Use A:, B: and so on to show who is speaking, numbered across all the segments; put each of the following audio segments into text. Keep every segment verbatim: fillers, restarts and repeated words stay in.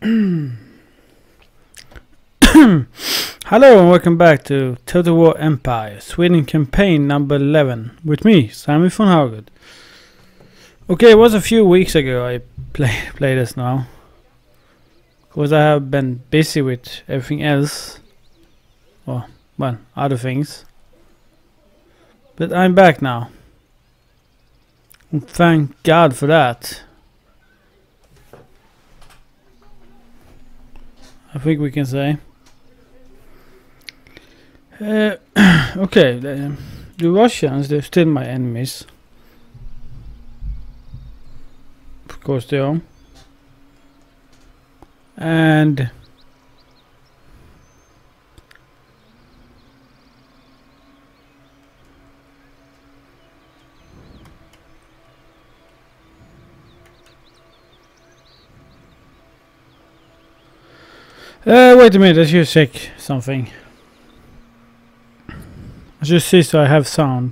A: Hello and welcome back to Total War Empire, Sweden campaign number eleven, with me, Simon von Hauget. Okay, it was a few weeks ago I play, played this now, because I have been busy with everything else, or, well, other things. But I'm back now, and thank God for that. I think we can say. Uh, okay, the, the Russians, they're still my enemies. Of course they are. And uh, wait a minute, I should check something. I just see so I have sound.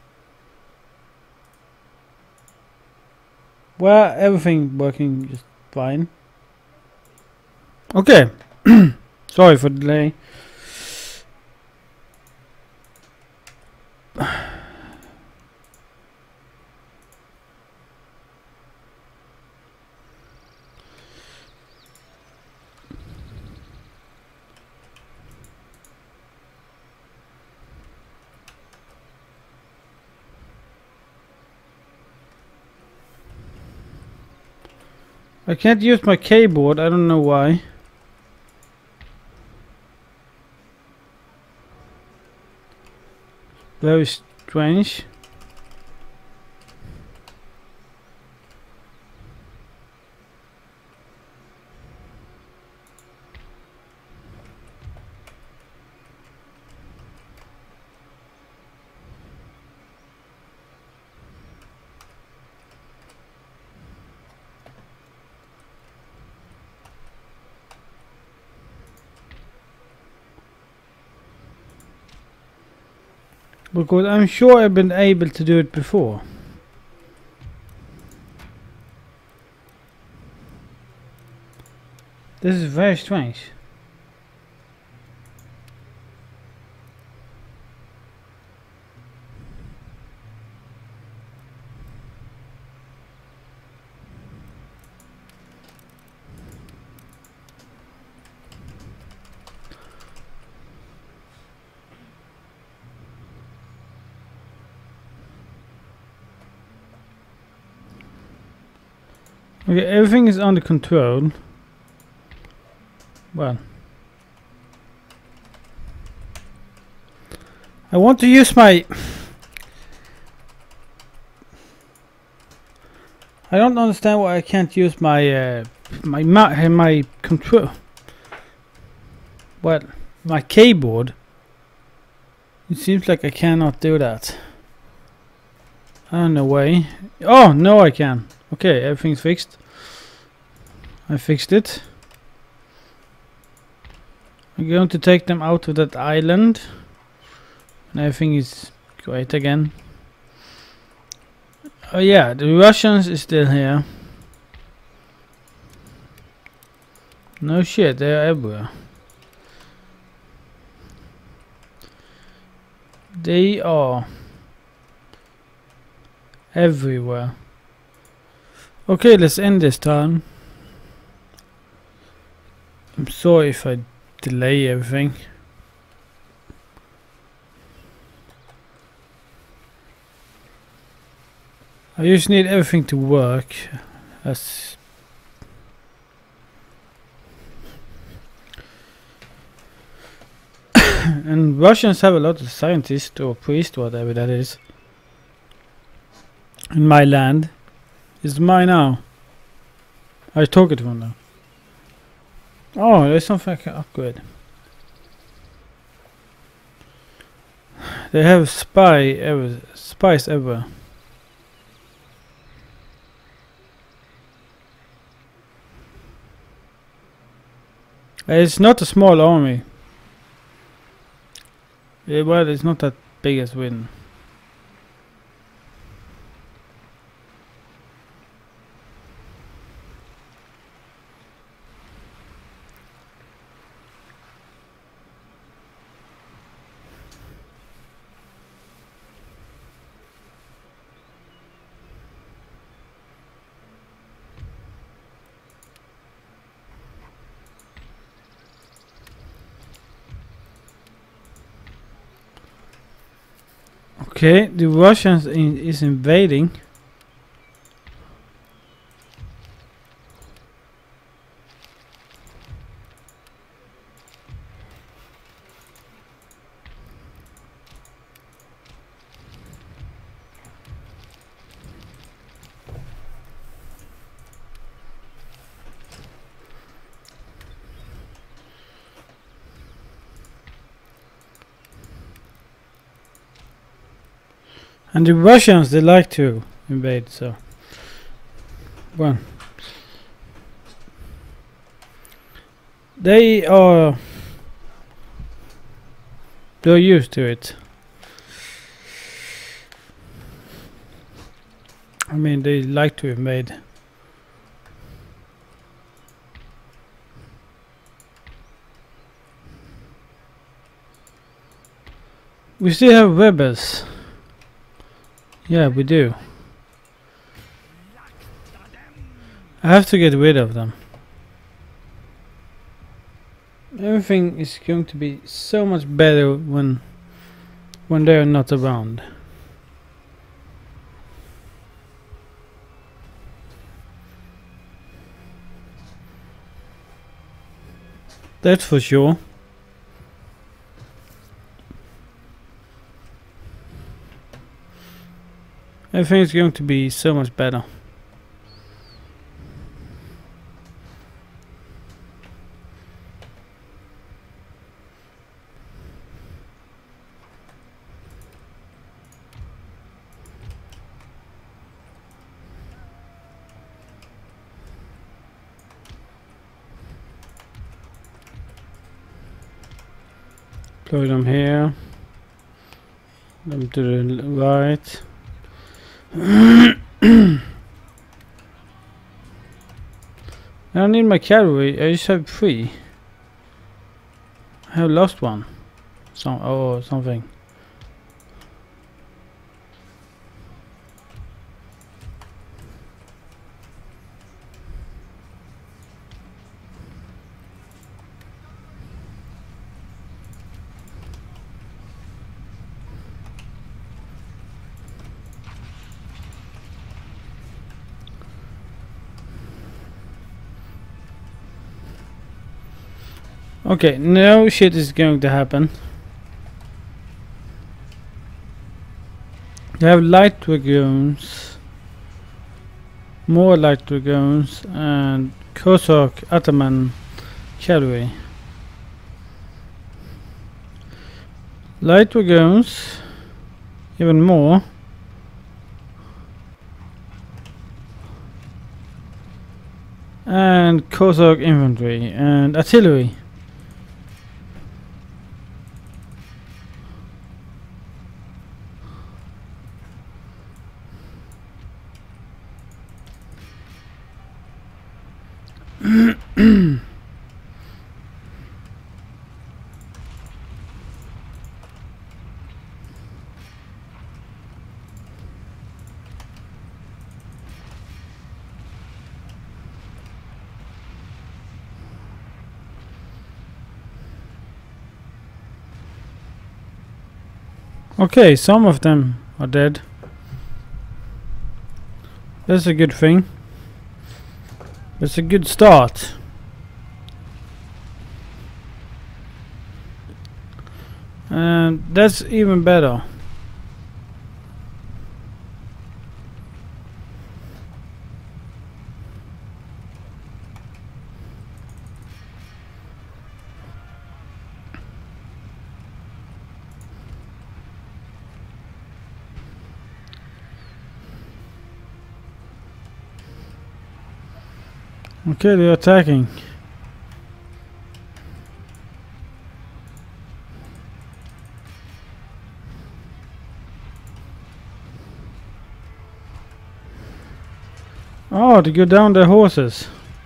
A: Well, everything working just fine. Okay. Sorry for the delay. I can't use my keyboard, I don't know why. Very strange. Because I'm sure I've been able to do it before. This is very strange. Okay, everything is under control. Well, I want to use my... I don't understand why I can't use my uh, my ma my control. Well, my keyboard. It seems like I cannot do that. I don't know why. Oh no, I can. Okay, everything's fixed. I fixed it. I'm going to take them out of that island. And everything is great again. Oh yeah, the Russians is still here. No shit, they are everywhere. They are everywhere. Okay, let's end this time. I'm sorry if I delay everything. I just need everything to work. As and Russians have a lot of scientists or priests, whatever that is, in my land. It's mine now. I took it from them. Oh, there's something I can upgrade. They have spy ever spies ever. It's not a small army. Yeah, well, it's not that big as Sweden. Okay, the Russians in, is invading. And the Russians, they like to invade, so well, they are they're used to it. I mean, they like to invade. We still have rebels. Yeah, we do. I have to get rid of them. Everything is going to be so much better when when they are not around. That's for sure. Everything is going to be so much better. Deploy them here. Them to the right. I don't need my cavalry. I just have three. I have lost one. Some or something. Okay, no shit is going to happen. You have light dragoons, more light dragoons, and Cossack Ataman cavalry. Light dragoons, even more. And Cossack infantry and artillery. Okay, some of them are dead. That's a good thing. That's a good start. And that's even better. Okay, they're attacking. Oh, to go down their horses.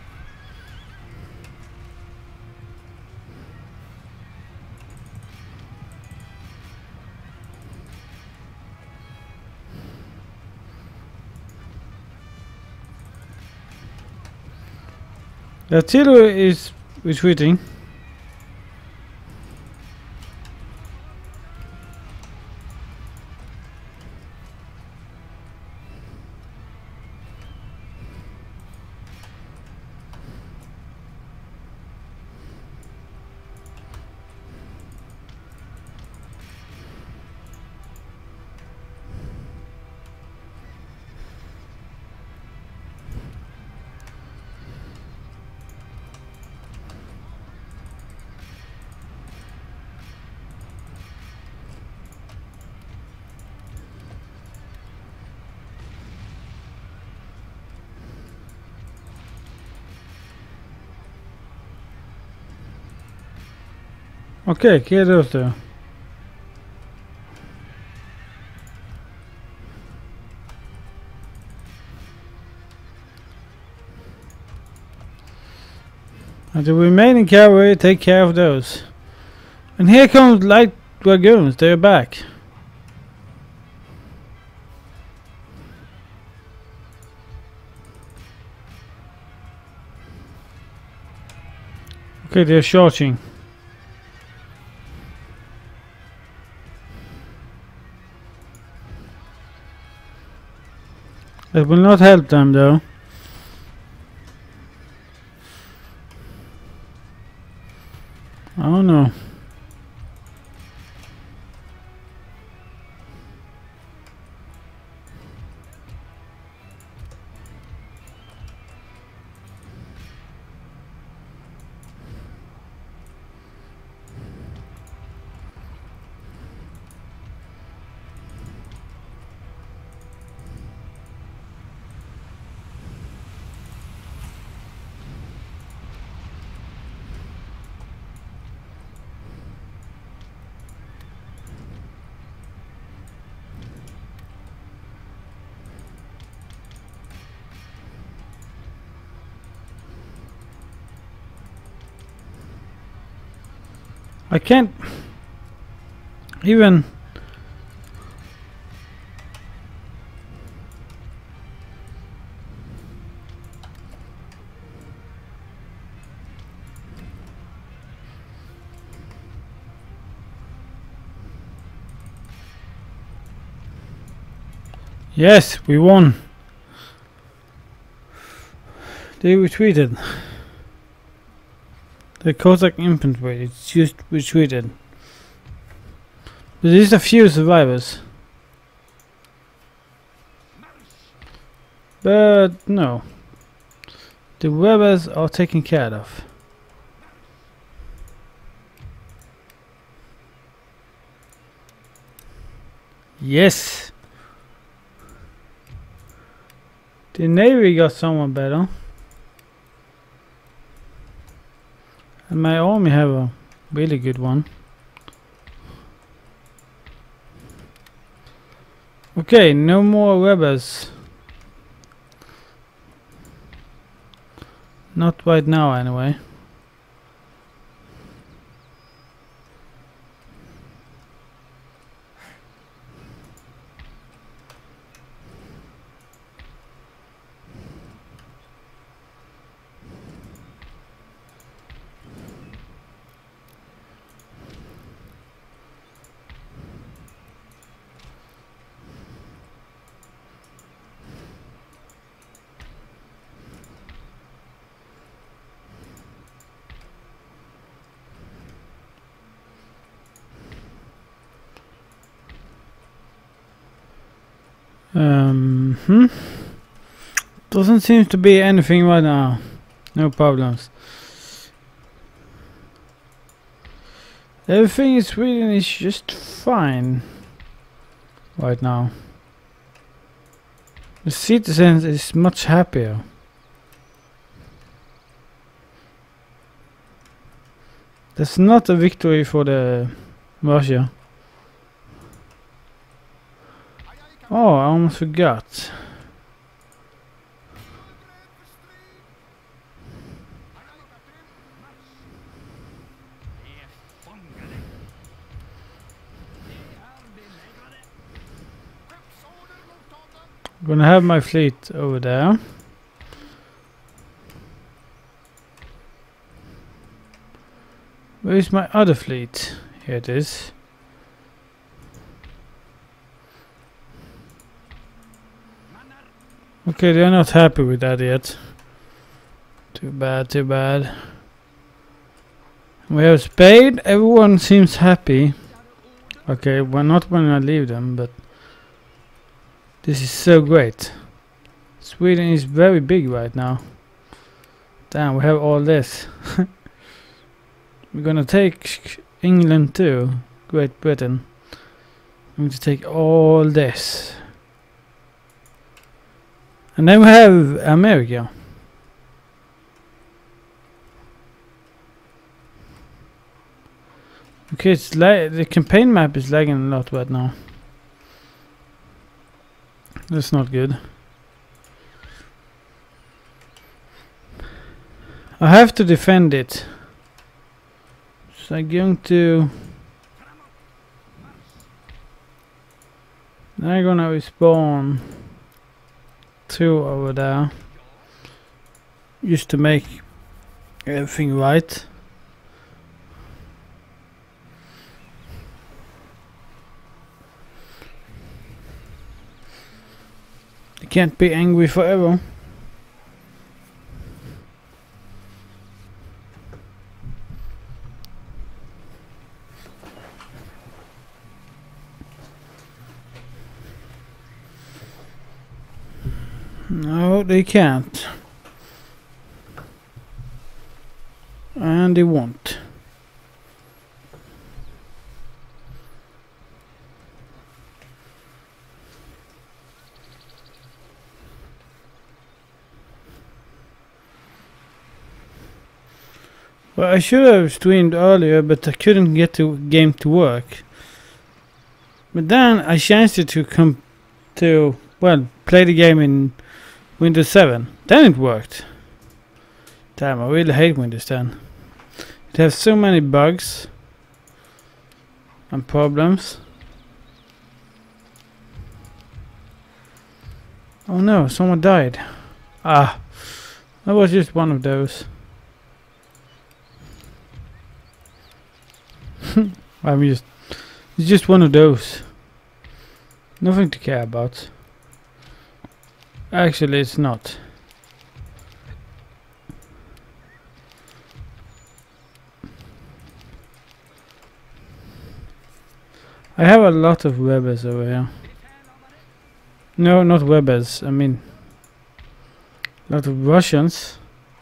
A: The artillery is retreating. Okay, kill those two. And the remaining cavalry take care of those. And here comes light dragoons, they're back. Okay, they're charging. That will not help them though. Oh no. I can't even Yes, we won. They retreated. The Cossack infantry, it's just retreated. But there's a few survivors. But no. The rebels are taken care of. Yes! The navy got someone better. And my army have a really good one. Okay, no more rebels. Not right now anyway. Um, hmm? Doesn't seem to be anything right now. No problems. Everything in Sweden is just fine right now. The citizens is much happier. That's not a victory for the Russia. Oh, I almost forgot. I'm gonna have my fleet over there. Where is my other fleet? Here it is. Okay, they're not happy with that yet. Too bad, too bad. We have Spain, everyone seems happy. Okay, well, not when I leave them, but this is so great. Sweden is very big right now. Damn, we have all this. We're gonna take England too, Great Britain. I'm going to take all this. And then we have America. Okay, it's la the campaign map is lagging a lot right now. That's not good. I have to defend it. So I'm going to... I'm gonna respawn two over there. Just to make everything right. You can't be angry forever. No, they can't. And they won't. Well, I should have streamed earlier, but I couldn't get the game to work. But then I chanced it to come to, well, play the game in Windows seven. Then it worked. Damn, I really hate Windows ten. It has so many bugs and problems. Oh no, someone died. Ah, that was just one of those. I'm just, it's just one of those. Nothing to care about. Actually, it's not. I have a lot of webbers over here. No, not webbers. I mean, a lot of Russians.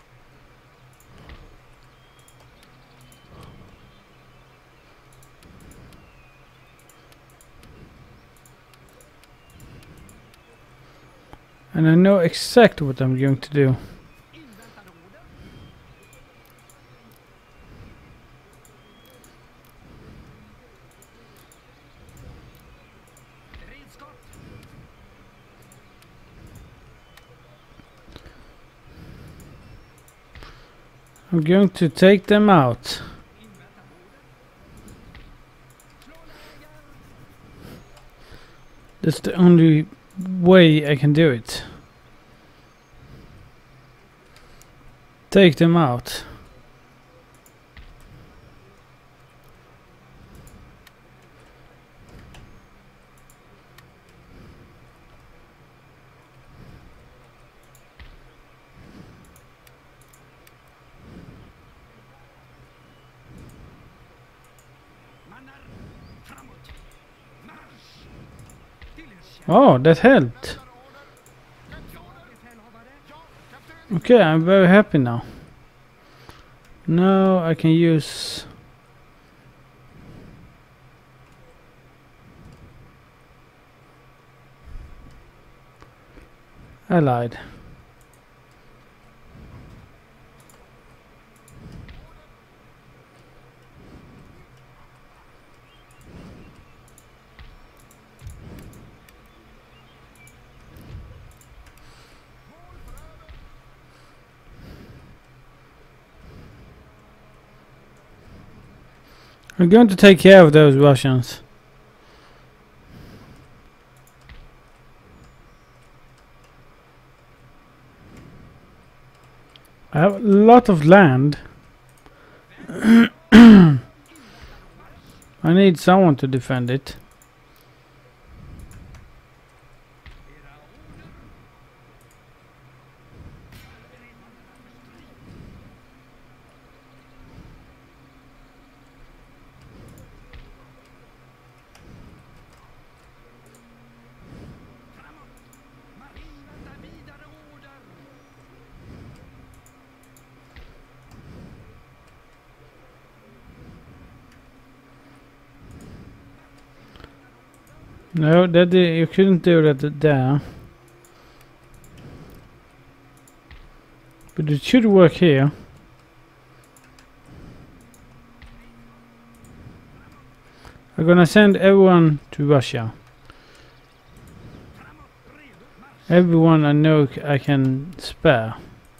A: And I know exactly what I'm going to do. I'm going to take them out. That's the only way I can do it. Take them out. Oh, that helped. Okay, I'm very happy now. Now I can use Allied. I'm going to take care of those Russians. I have a lot of land. I need someone to defend it. No, that you couldn't do that there. But it should work here. We're gonna send everyone to Russia. Everyone I know c I can spare.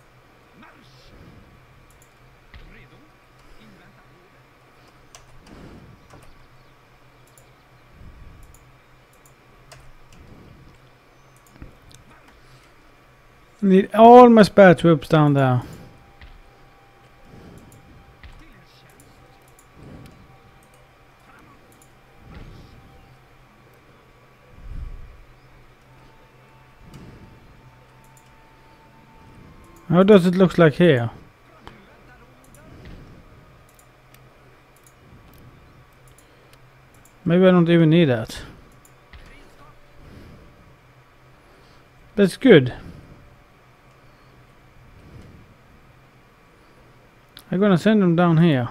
A: Need all my spare troops down there. How does it look like here? Maybe I don't even need that. That's good. I'm gonna send them down here.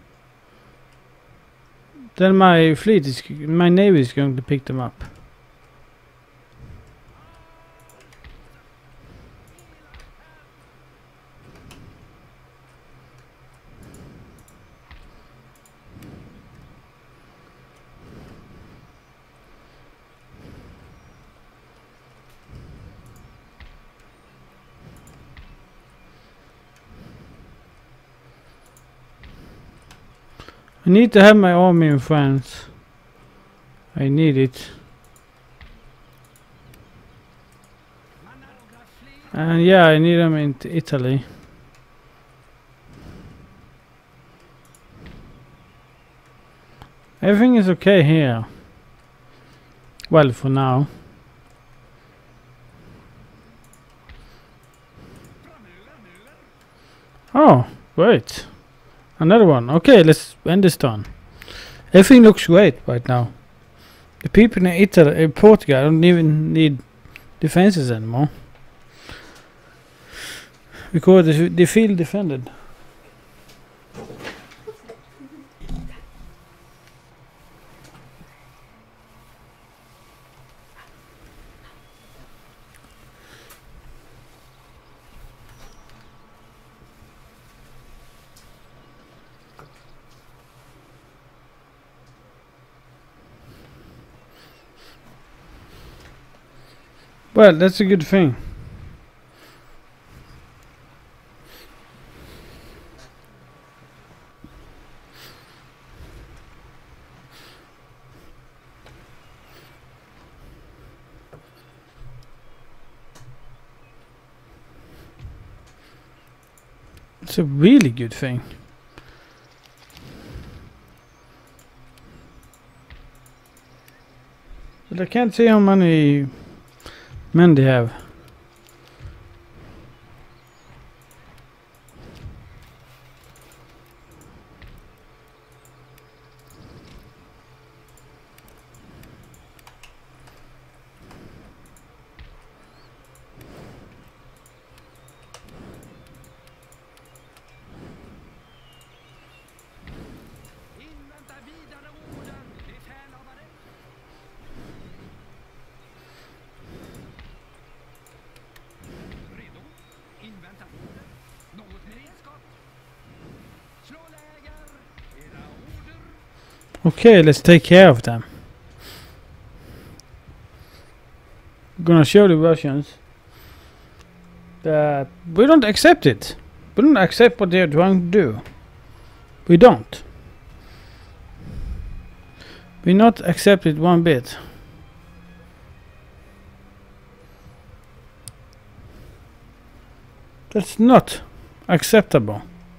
A: Then my fleet is, my navy is going to pick them up. I need to have my army in France. I need it. And yeah, I need them in Italy. Everything is okay here. Well, for now. Oh, great. Another one. Okay, let's end this turn. Everything looks great right now. The people in Italy, in Portugal, don't even need defenses anymore. Because they, they feel defended. Well, that's a good thing. It's a really good thing. But I can't see how many men they have. Okay, let's take care of them. I'm gonna show the Russians that we don't accept it. We don't accept what they're trying to do. We don't. We not accept it one bit. That's not acceptable.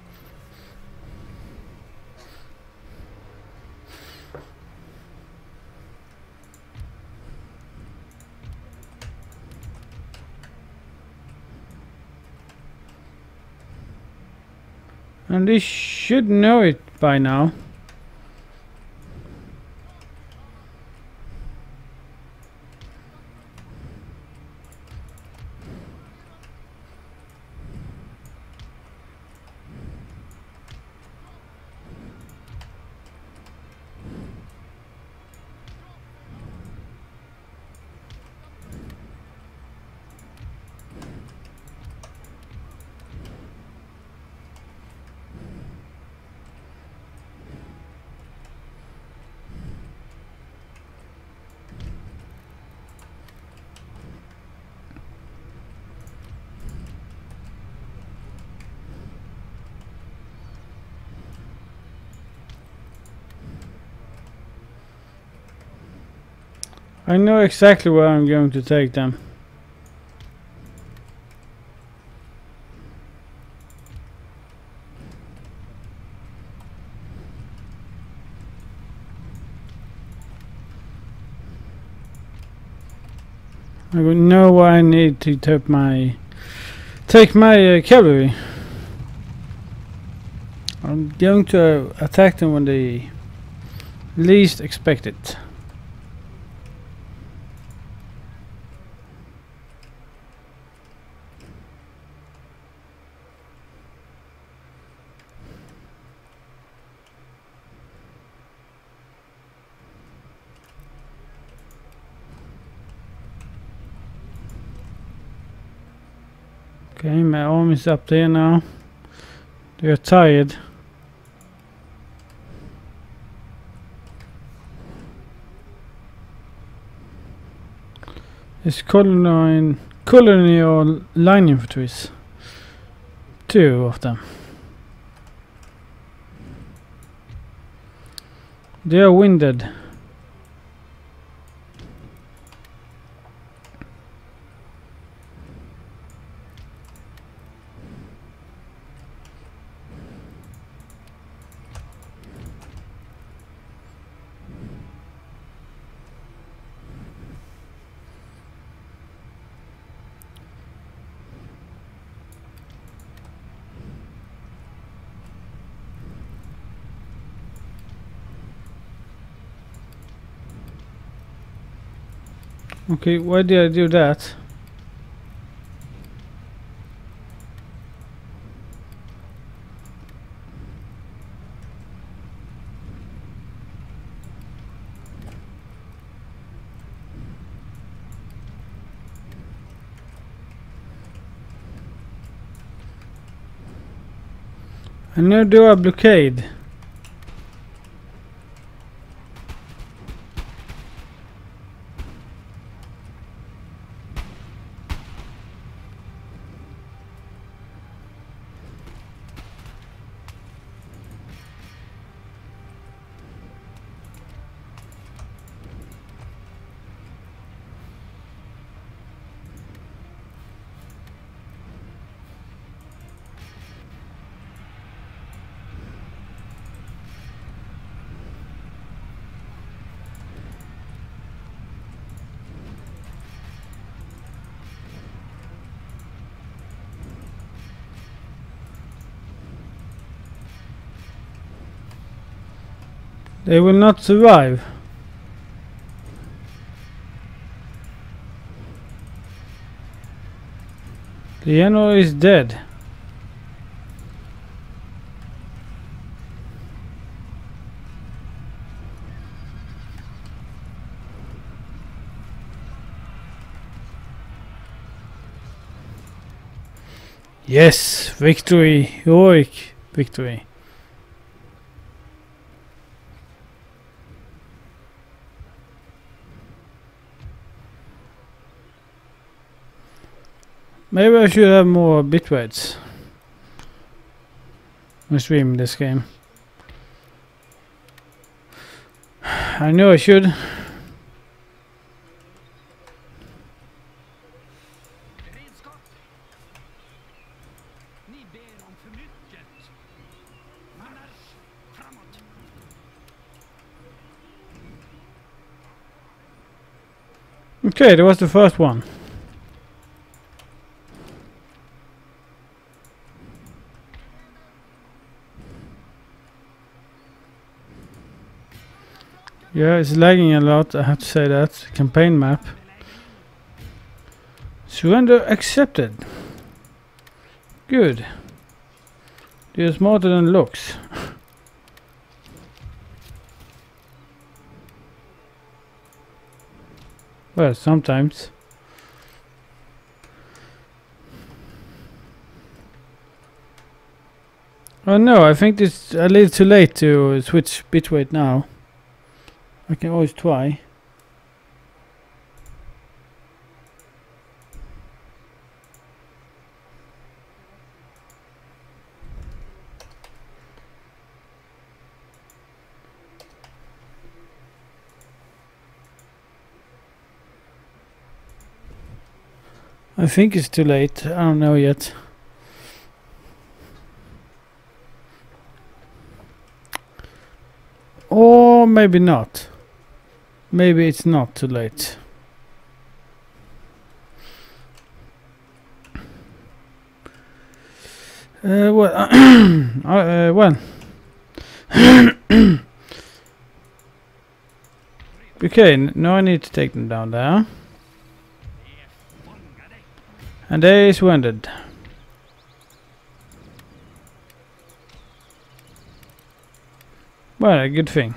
A: And they should know it by now. I know exactly where I'm going to take them. I will know where I need to take my take my uh, cavalry. I'm going to attack them when they least expect it. Okay, my arm is up there now. They're tired. It's colony, colony or line infantries. Two of them. They are winded. Okay, why did I do that? I now do a blockade. They will not survive. The general is dead. Yes, victory, heroic victory. Maybe I should have more bit rates when streaming this game. I know I should. Okay, that was the first one. Yeah, it's lagging a lot, I have to say that. Campaign map. Surrender accepted. Good. They're smarter than looks. Well, sometimes. Oh no, I think it's a little too late to switch bitrate now. I can always try. I think it's too late. I don't know yet. Or maybe not. Maybe it's not too late. Uh, well, uh, well. Okay, now I need to take them down there. And they is wounded. Well, a good thing.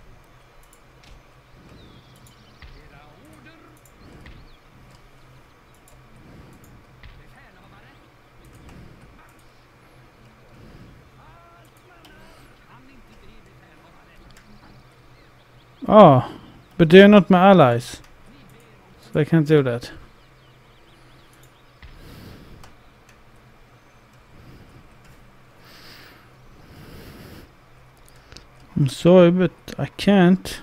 A: Oh, but they're not my allies, so I can't do that. I'm sorry, but I can't.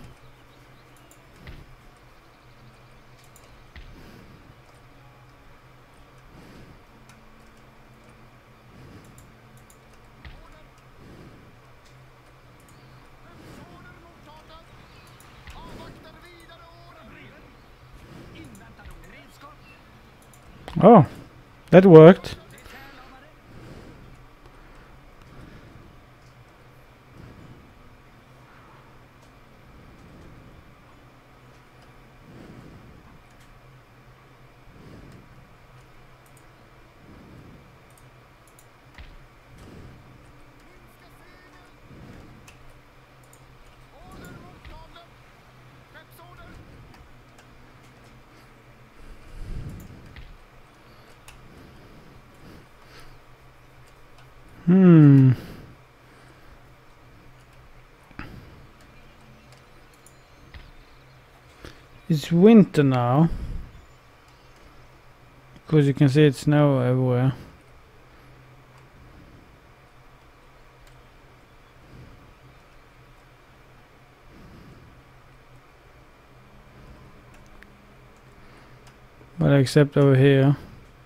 A: Oh, that worked. Hmm. It's winter now. Because you can see it's snow everywhere. But except over here.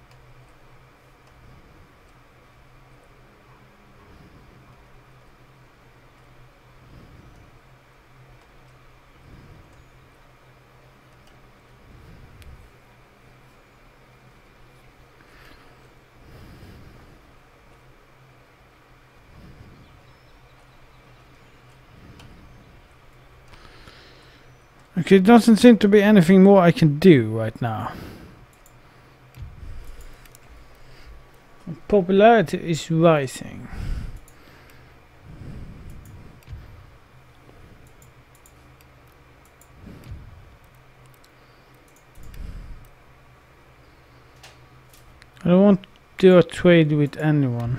A: Okay, it doesn't seem to be anything more I can do right now. Popularity is rising. I don't want to do a trade with anyone.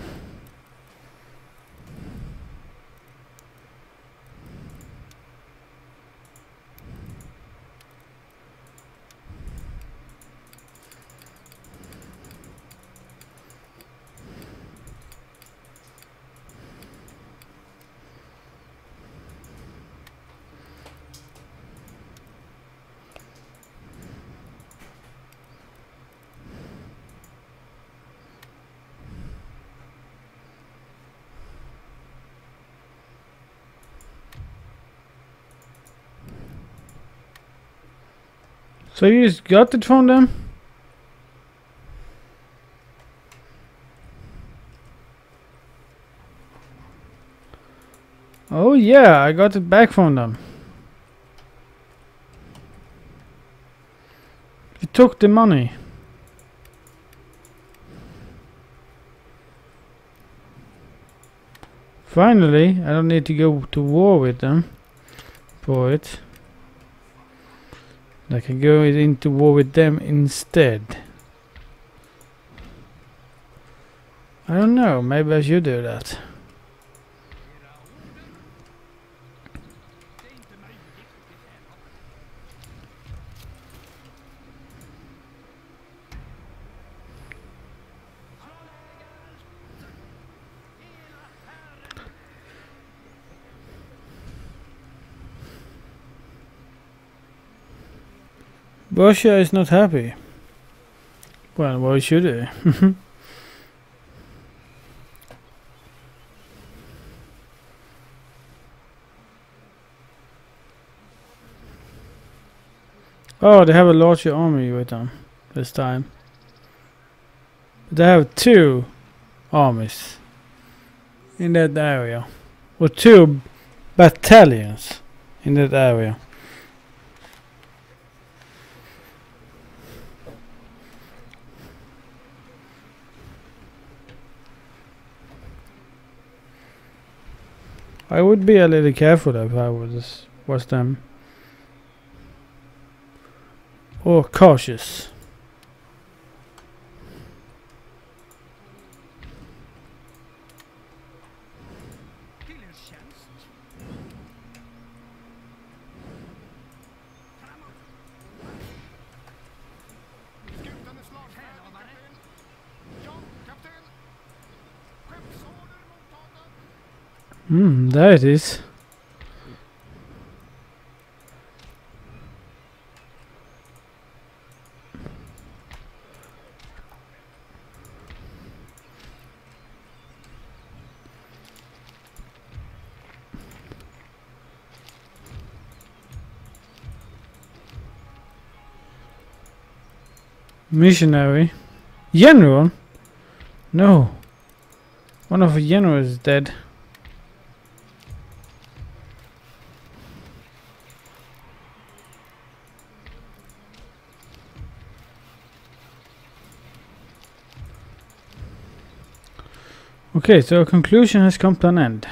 A: So you just got it from them? Oh yeah, I got it back from them. You took the money. Finally, I don't need to go to war with them for it. I can go into war with them instead. I don't know, maybe I should do that. Russia is not happy. Well, why should I? Oh, they have a larger army with them this time. They have two armies in that area, or two battalions in that area. I would be a little careful if I was was them, or cautious. Hmm, there it is. Missionary. General? No. One of the generals is dead. Okay, so a conclusion has come to an end.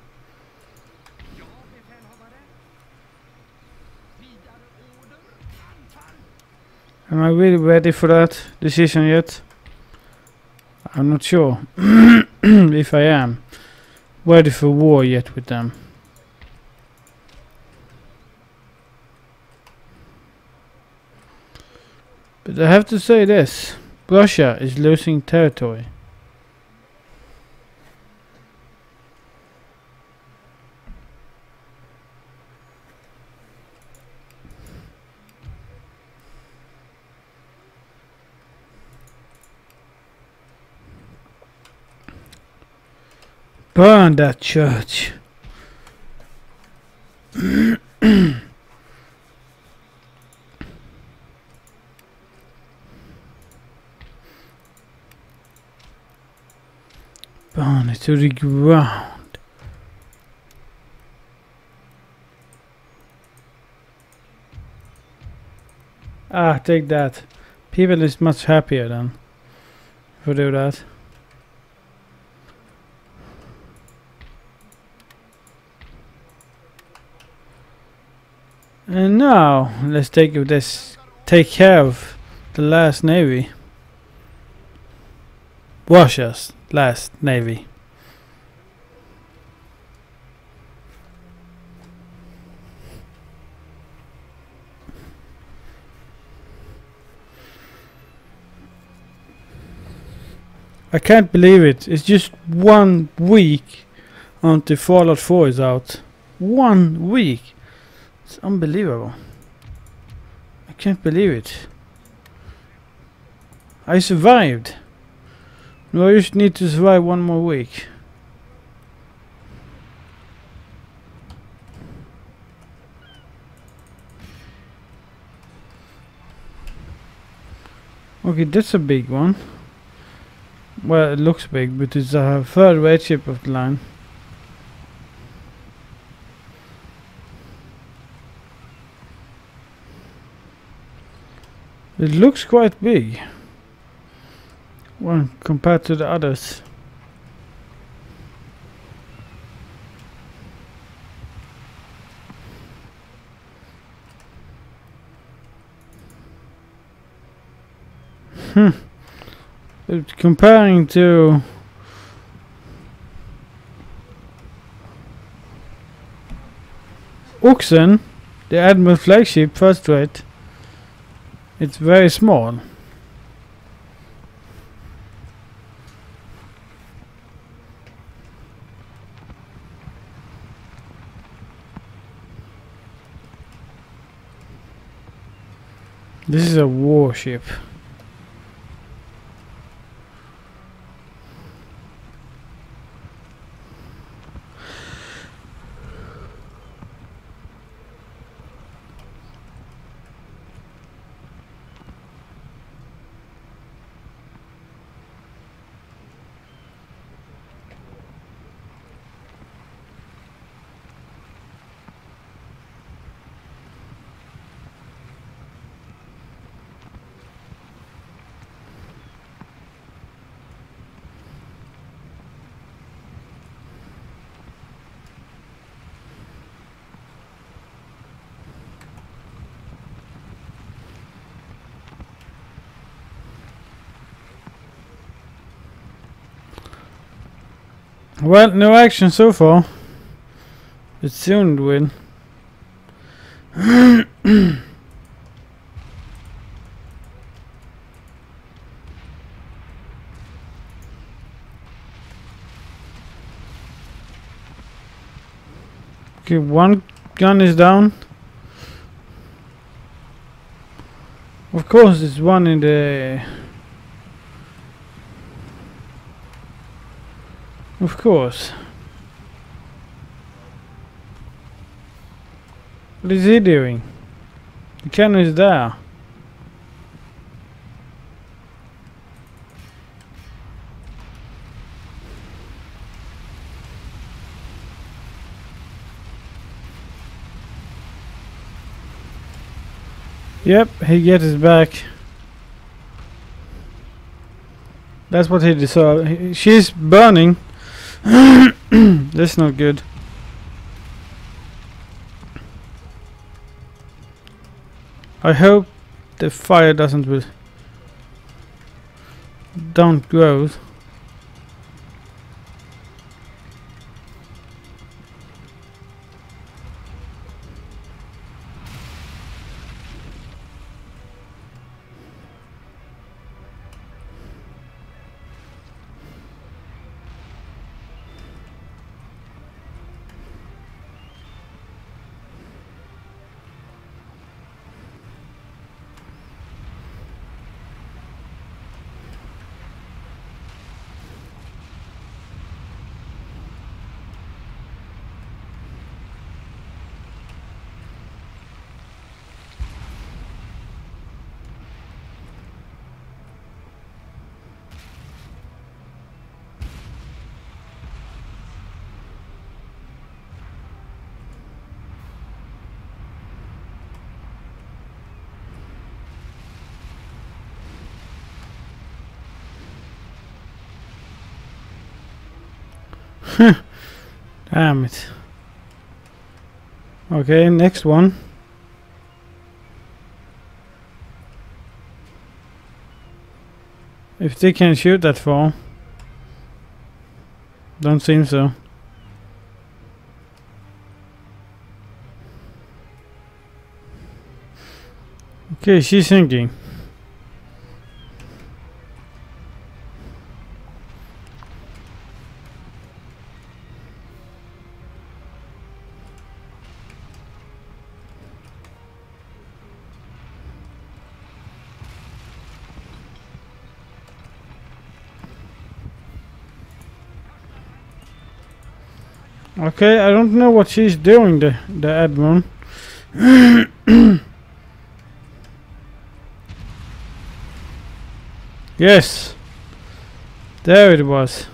A: Am I really ready for that decision yet? I'm not sure if I am ready for war yet with them. But I have to say this, Russia is losing territory. Burn that church. Burn it to the ground. Ah, take that. People is much happier then if we do that. And now let's take this take care of the last navy. Russia's last navy. I can't believe it. It's just one week until Fallout four is out. One week. It's unbelievable. I can't believe it. I survived. No, I just need to survive one more week. Okay, that's a big one. Well, it looks big, but it's a third rate ship of the line. It looks quite big. Well, compared to the others. Hmm. But comparing to Oxen, the Admiral flagship first rate, it's very small. This is a warship. Well, no action so far. It soon will. Okay, one gun is down. Of course, there's one in the... Of course. What is he doing? The cannon is there. Yep, he gets his back. That's what he deserved. She's burning. That's not good. I hope the fire doesn't will don't grow. Damn it. Okay, next one. If they can shoot that far. Don't seem so. Okay, she's sinking. Okay, I don't know what she's doing, the the admiral. Yes, there it was.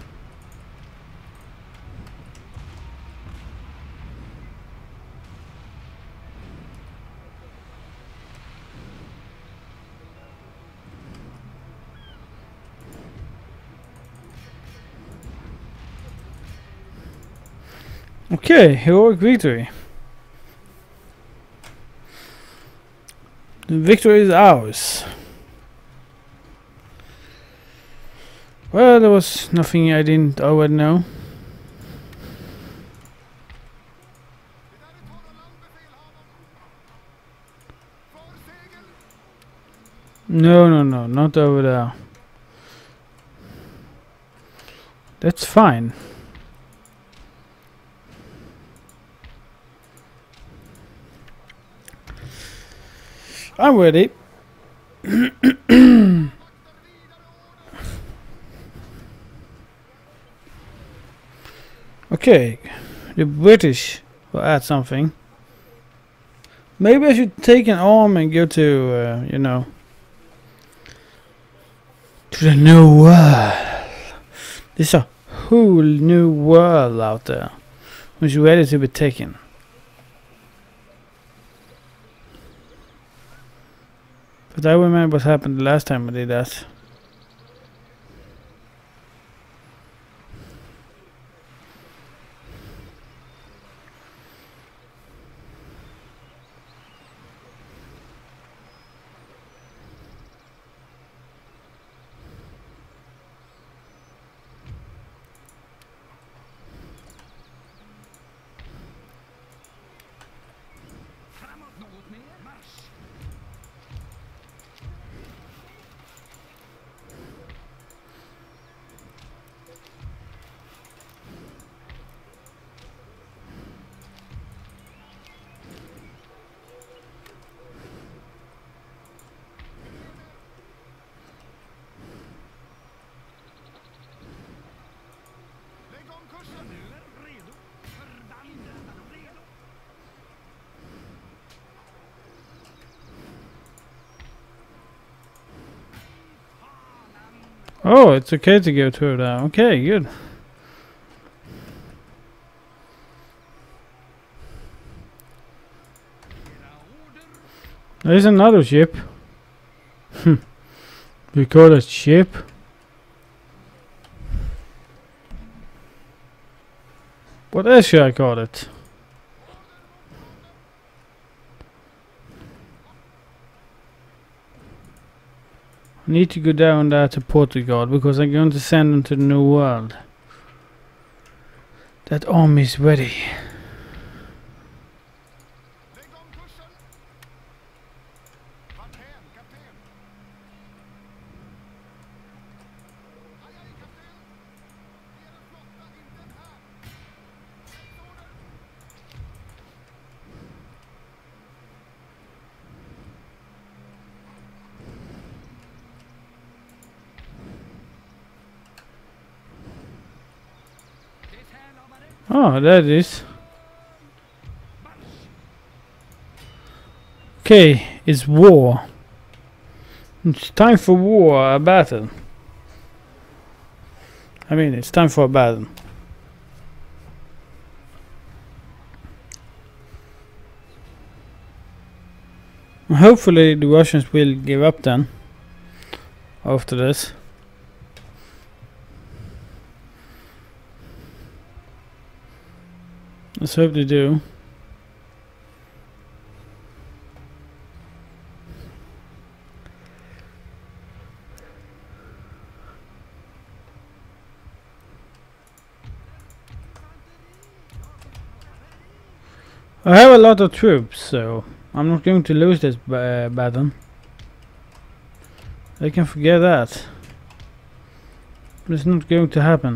A: Okay, heroic victory. The victory is ours. Well, there was nothing I didn't already know. No, no, no, not over there. That's fine. I'm ready. Okay, the British will add something. Maybe I should take an arm and go to, uh, you know, to the new world. There's a whole new world out there, which is ready to be taken. But I remember what happened the last time I did that. Oh, it's okay to go through that. Okay, good. There's another ship. We call it ship. What else should I call it? I need to go down there to Portugal because I'm going to send them to the New World. That army is ready. Oh, there it is. Okay, it's war. It's time for war, a battle. I mean, it's time for a battle. Hopefully the Russians will give up then after this. Let's hope they do. I have a lot of troops, so I'm not going to lose this uh, battle. They can forget that. It's not going to happen.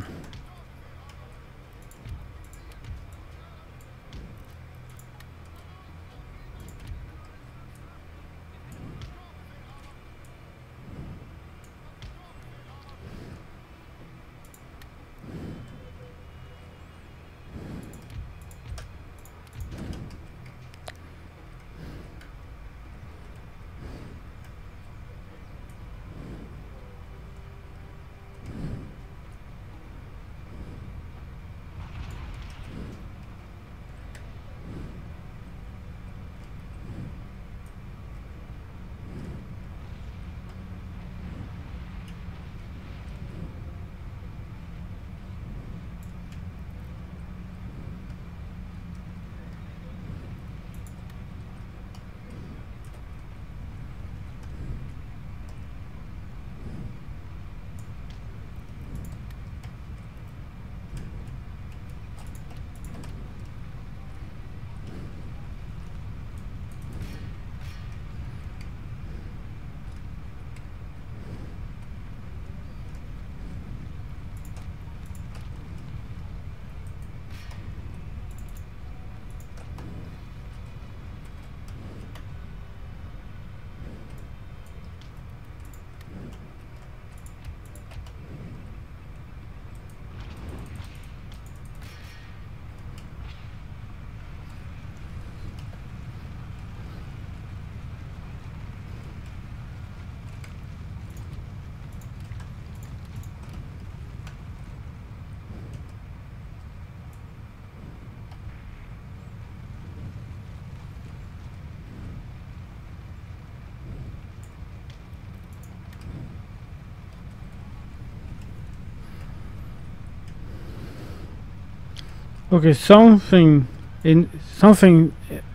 A: Okay, something in something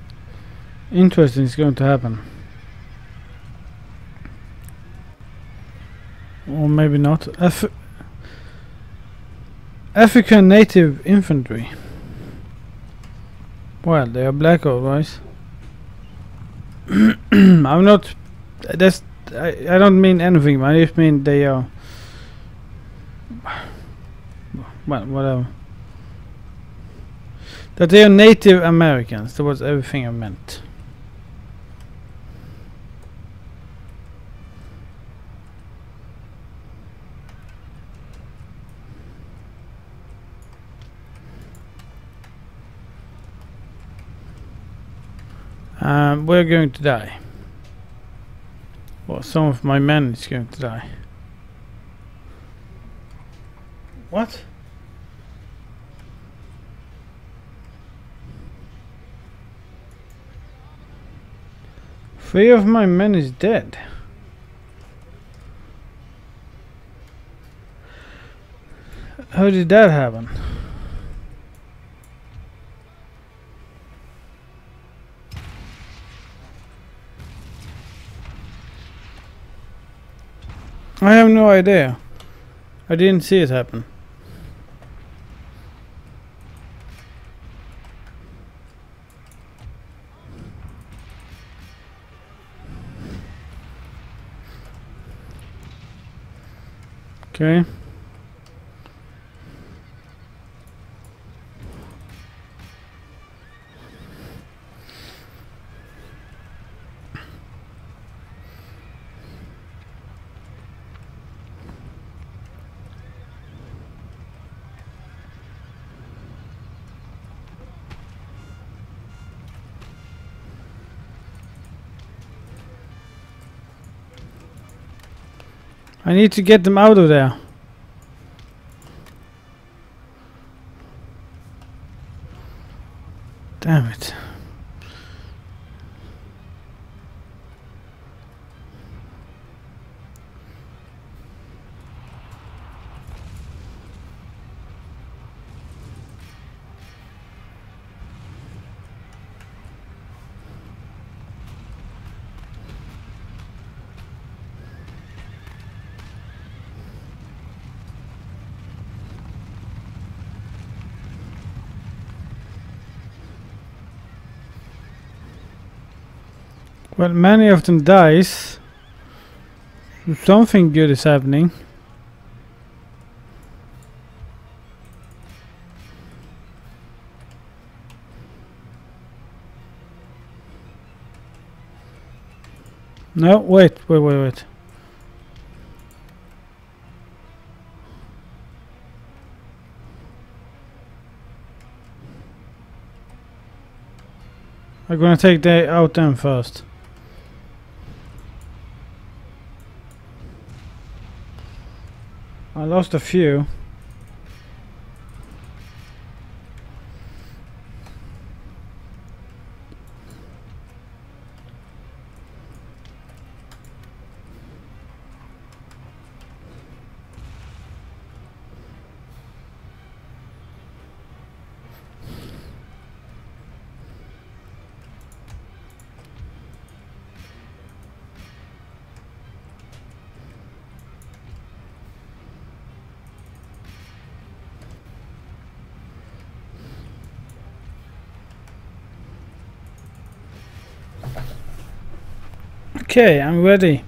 A: interesting is going to happen, or maybe not. Af African native infantry. Well, they are black, alright. I'm not. That's. I. I don't mean anything. I just mean they are. Well, whatever. That they are Native Americans. That was everything I meant. Um, we're going to die. Well, some of my men is going to die. What? Three of my men is dead. How did that happen? I have no idea. I didn't see it happen. Okay. I need to get them out of there. Damn it. Well, many of them dies. Something good is happening. No, wait, wait, wait, wait. I'm gonna take the out them first. I lost a few. Okay, I'm ready.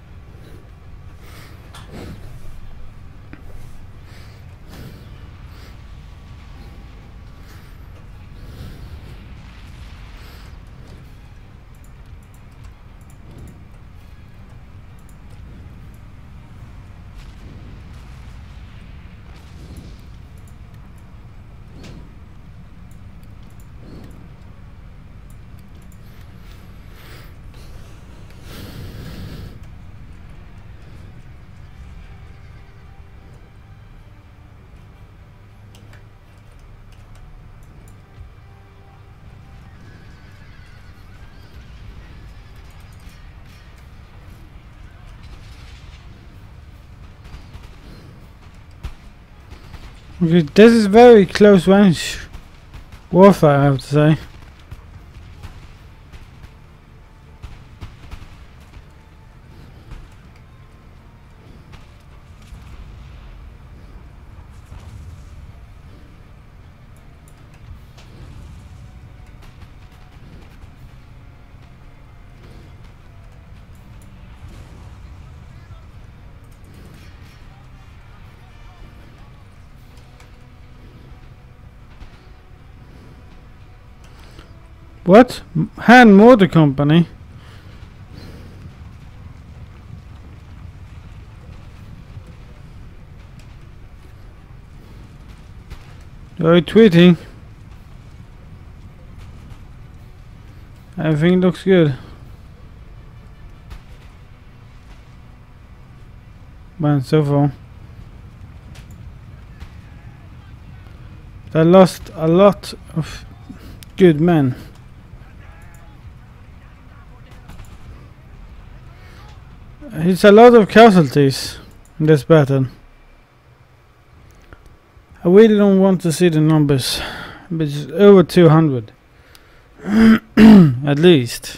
A: Okay, this is very close range warfare, I have to say. What? Hand Motor Company? Are you tweeting? Everything looks good. But so far. They lost a lot of good men. It's a lot of casualties in this battle. I really don't want to see the numbers, but it's over two hundred. At least.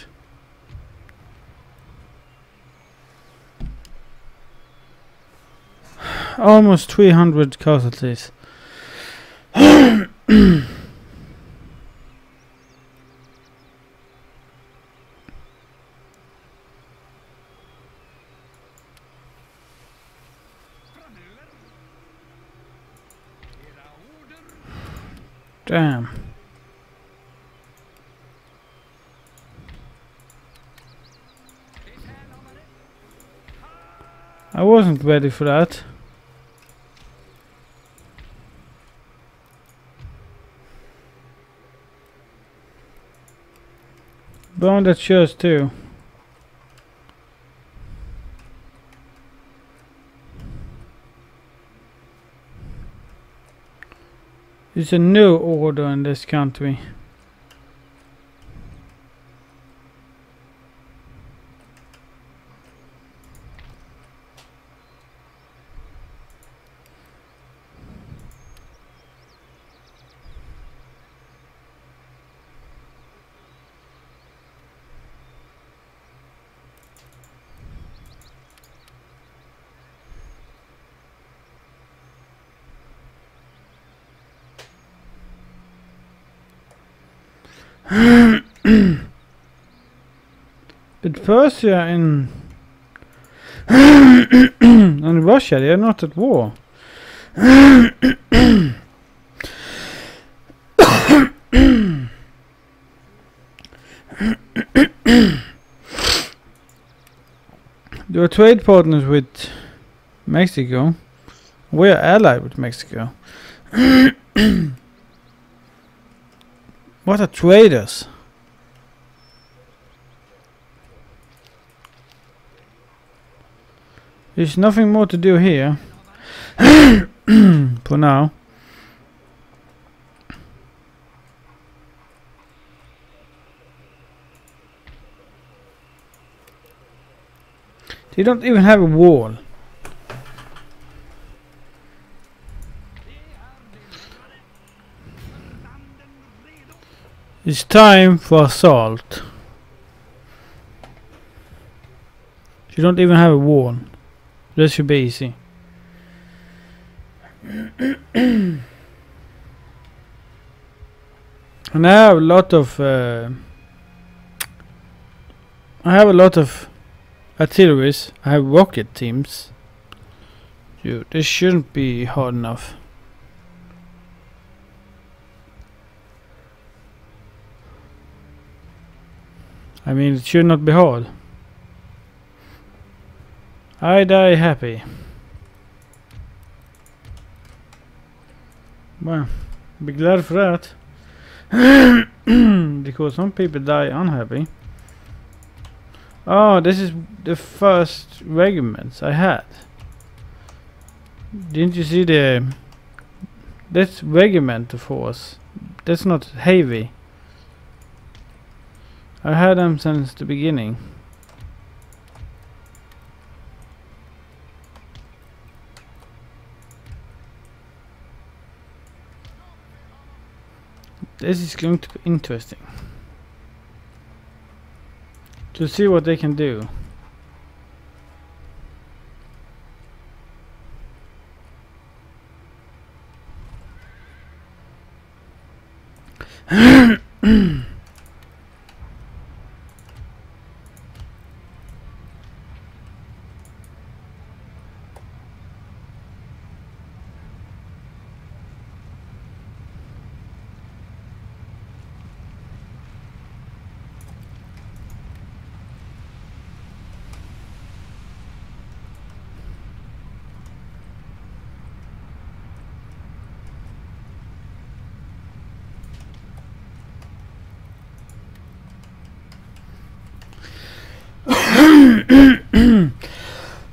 A: Almost three hundred casualties. Damn. I wasn't ready for that. Burn that church too. There's a new order in this country. But Persia and and Russia, they are not at war. They are trade partners with Mexico. We are allied with Mexico. What are traders? There's nothing more to do here. For now. They don't even have a wall. It's time for assault. You don't even have a wall. This should be easy. And I have a lot of uh, I have a lot of artilleries. I have rocket teams. Dude, this shouldn't be hard enough. I mean, it should not be hard. I die happy. Well, be glad for that. Because some people die unhappy. Oh, this is the first regiments I had. Didn't you see the... That's regiment force. That's not heavy. I had them since the beginning. This is going to be interesting. To see what they can do.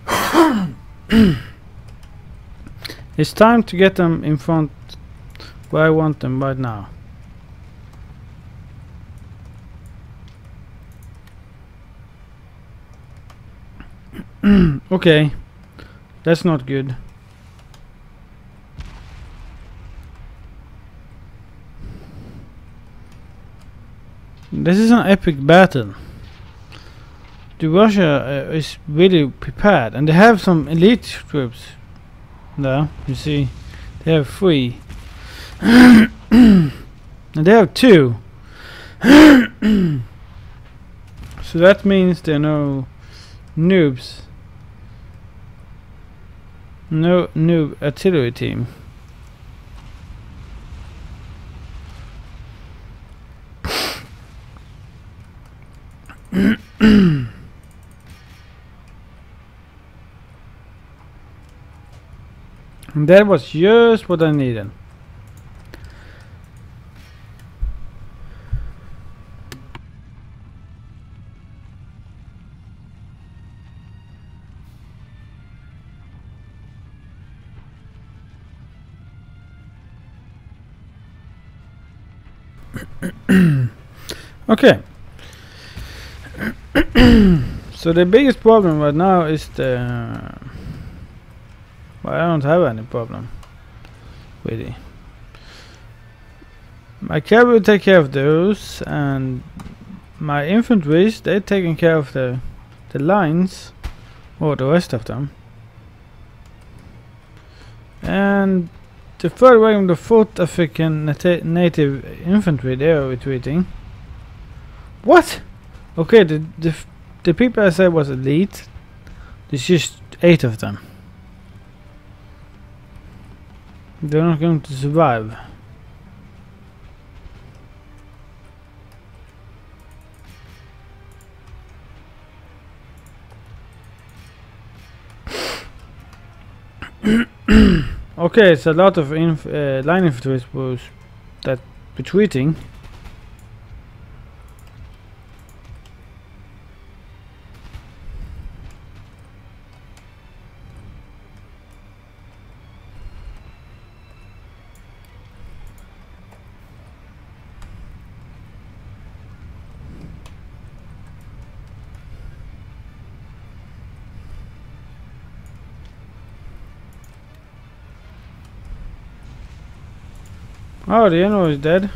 A: It's time to get them in front but I want them right now. Okay, that's not good. This is an epic battle. The Russia uh, is really prepared, and they have some elite troops. There, you see, they have three, and they have two. So that means there are no noobs, no noob artillery team. And that was just what I needed. Okay. So the biggest problem right now is the... Well, I don't have any problem, really. My cavalry take care of those, and my infantry, they're taking care of the the lines, or the rest of them. And the third wave of the fourth African nat native infantry, they are retreating. What? Okay, the the f the people I said was elite. There's just eight of them. They're not going to survive. Okay, it's a lot of inf uh, line infantry was that retreating. Oh, the enemy is dead.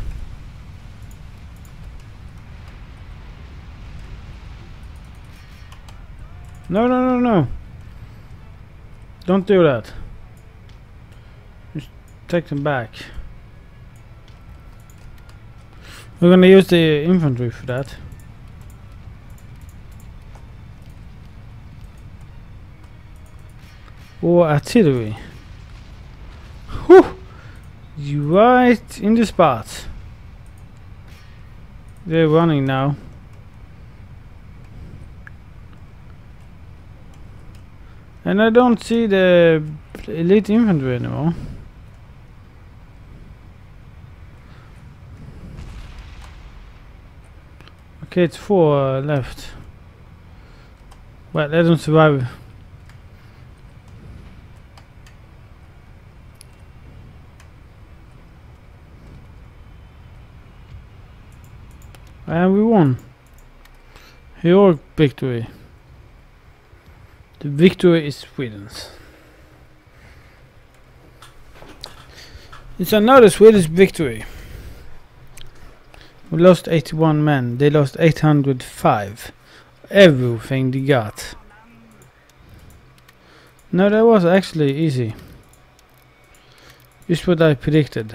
A: No, no, no, no. Don't do that. Just take them back. We're gonna use the infantry for that. Or artillery. Whew! You right in the spot. They're running now. And I don't see the elite infantry anymore. Okay, it's four uh, left. Well, let them survive. And we won. Heroic victory. The victory is Sweden's. It's another Swedish victory. We lost eighty-one men. They lost eight hundred five. Everything they got. No, that was actually easy. Just what I predicted.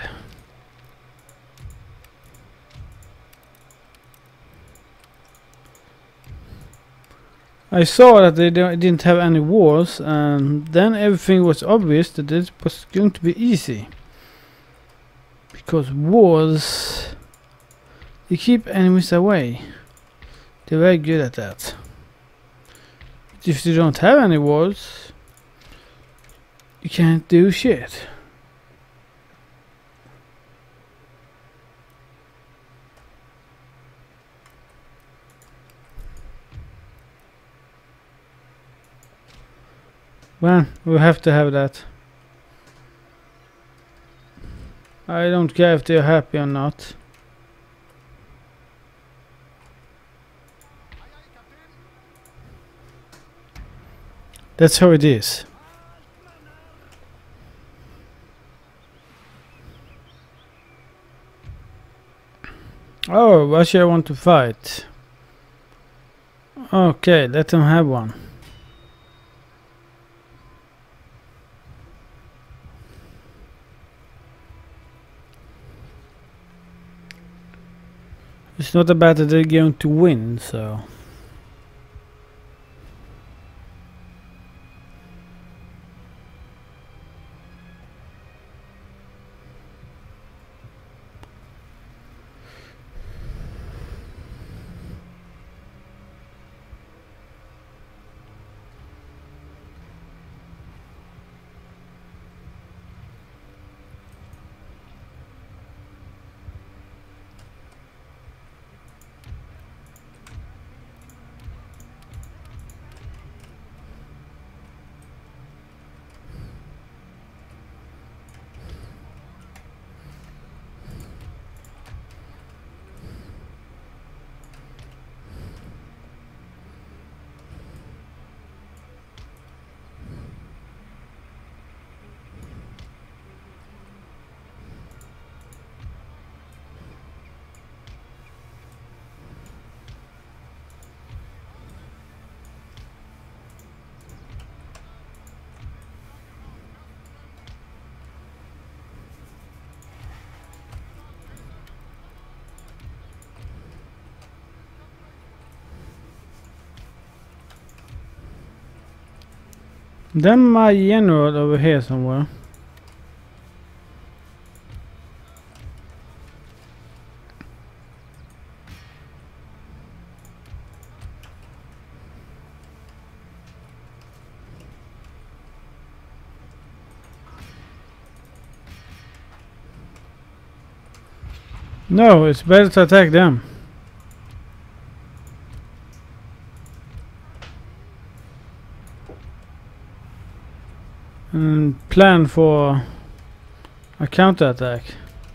A: I saw that they don't, didn't have any wars, and then everything was obvious that it was going to be easy. Because wars, they keep enemies away. They're very good at that. If you don't have any wars, you can't do shit. Well, we have to have that. I don't care if they're happy or not. That's how it is. Oh, Russia want to fight. Okay, let them have one. It's not about that they're going to win, so... Then my general over here somewhere. No, it's better to attack them. And plan for a counterattack.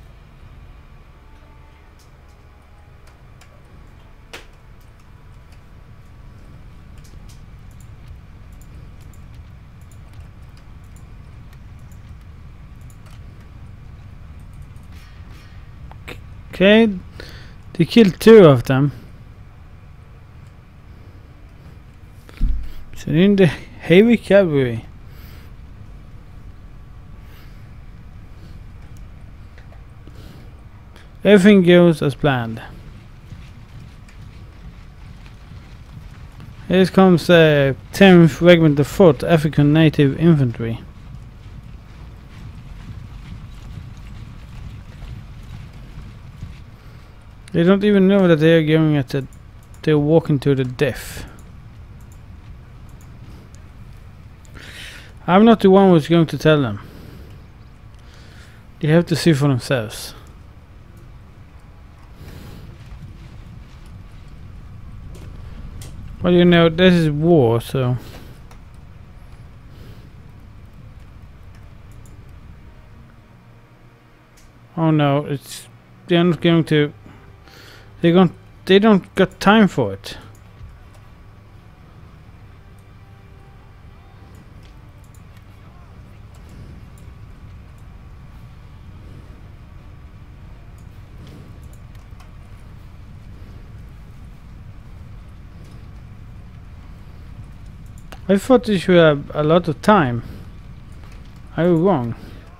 A: Okay, they killed two of them. So in the heavy cavalry. Everything goes as planned. Here comes the tenth Regiment of fourth African Native Infantry. They don't even know that they are going at the... They're walking to the death. I'm not the one who's going to tell them. They have to see for themselves. Well, you know, this is war, so... Oh no, it's... They're not going to... They don't... They don't got time for it. I thought they should have a lot of time. I was wrong.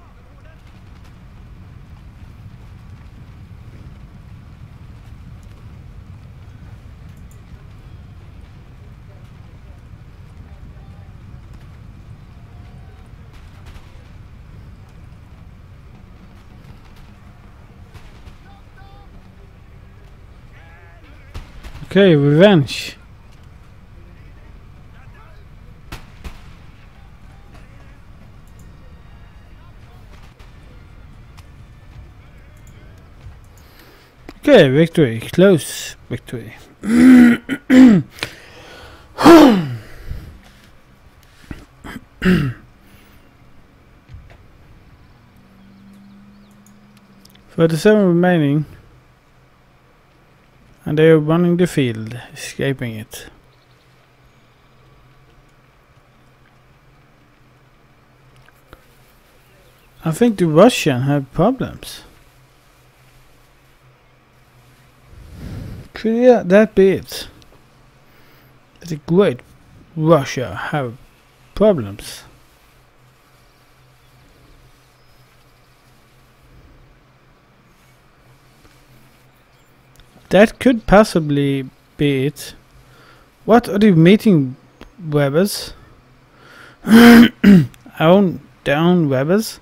A: Okay, revenge. Okay, victory, close victory. thirty-seven remaining. And they are running the field, escaping it. I think the Russian have problems. Could yeah, that be it? The great Russia have problems. That could possibly be it. What are the meeting webbers? Own down webbers?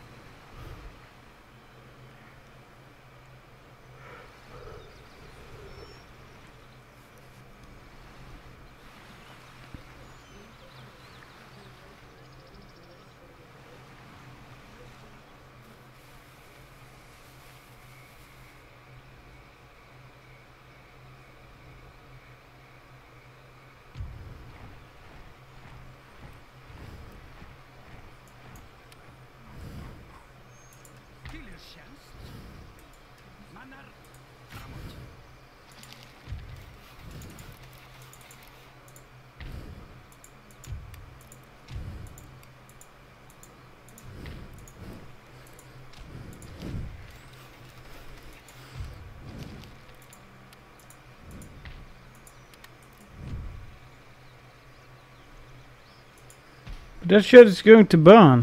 A: That shit is going to burn.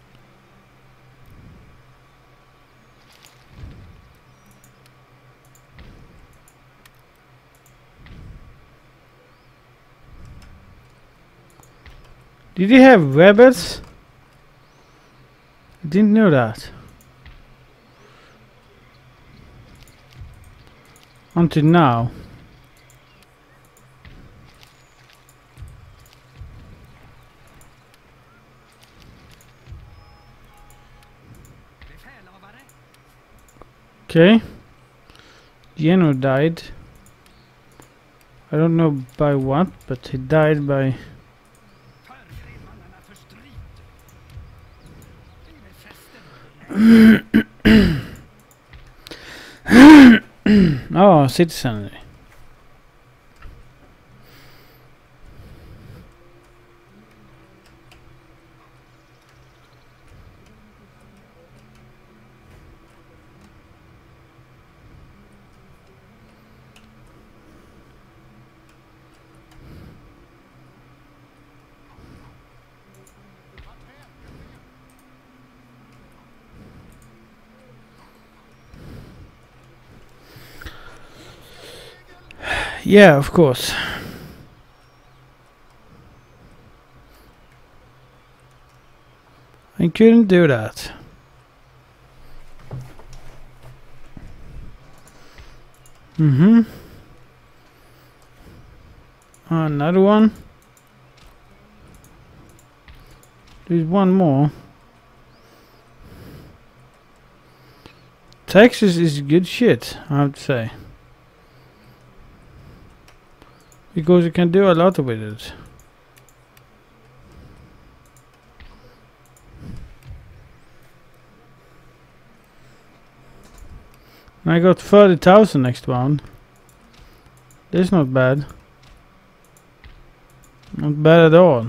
A: Did he have rabbits? I didn't know that. Until now. Okay. Geno died. I don't know by what, but he died by... oh, citizenry. Yeah, of course. I couldn't do that. Mm-hmm. Another one. There's one more. Texas is good shit, I have to say. Because you can do a lot with it. I got thirty thousand next round. That's not bad. Not bad at all.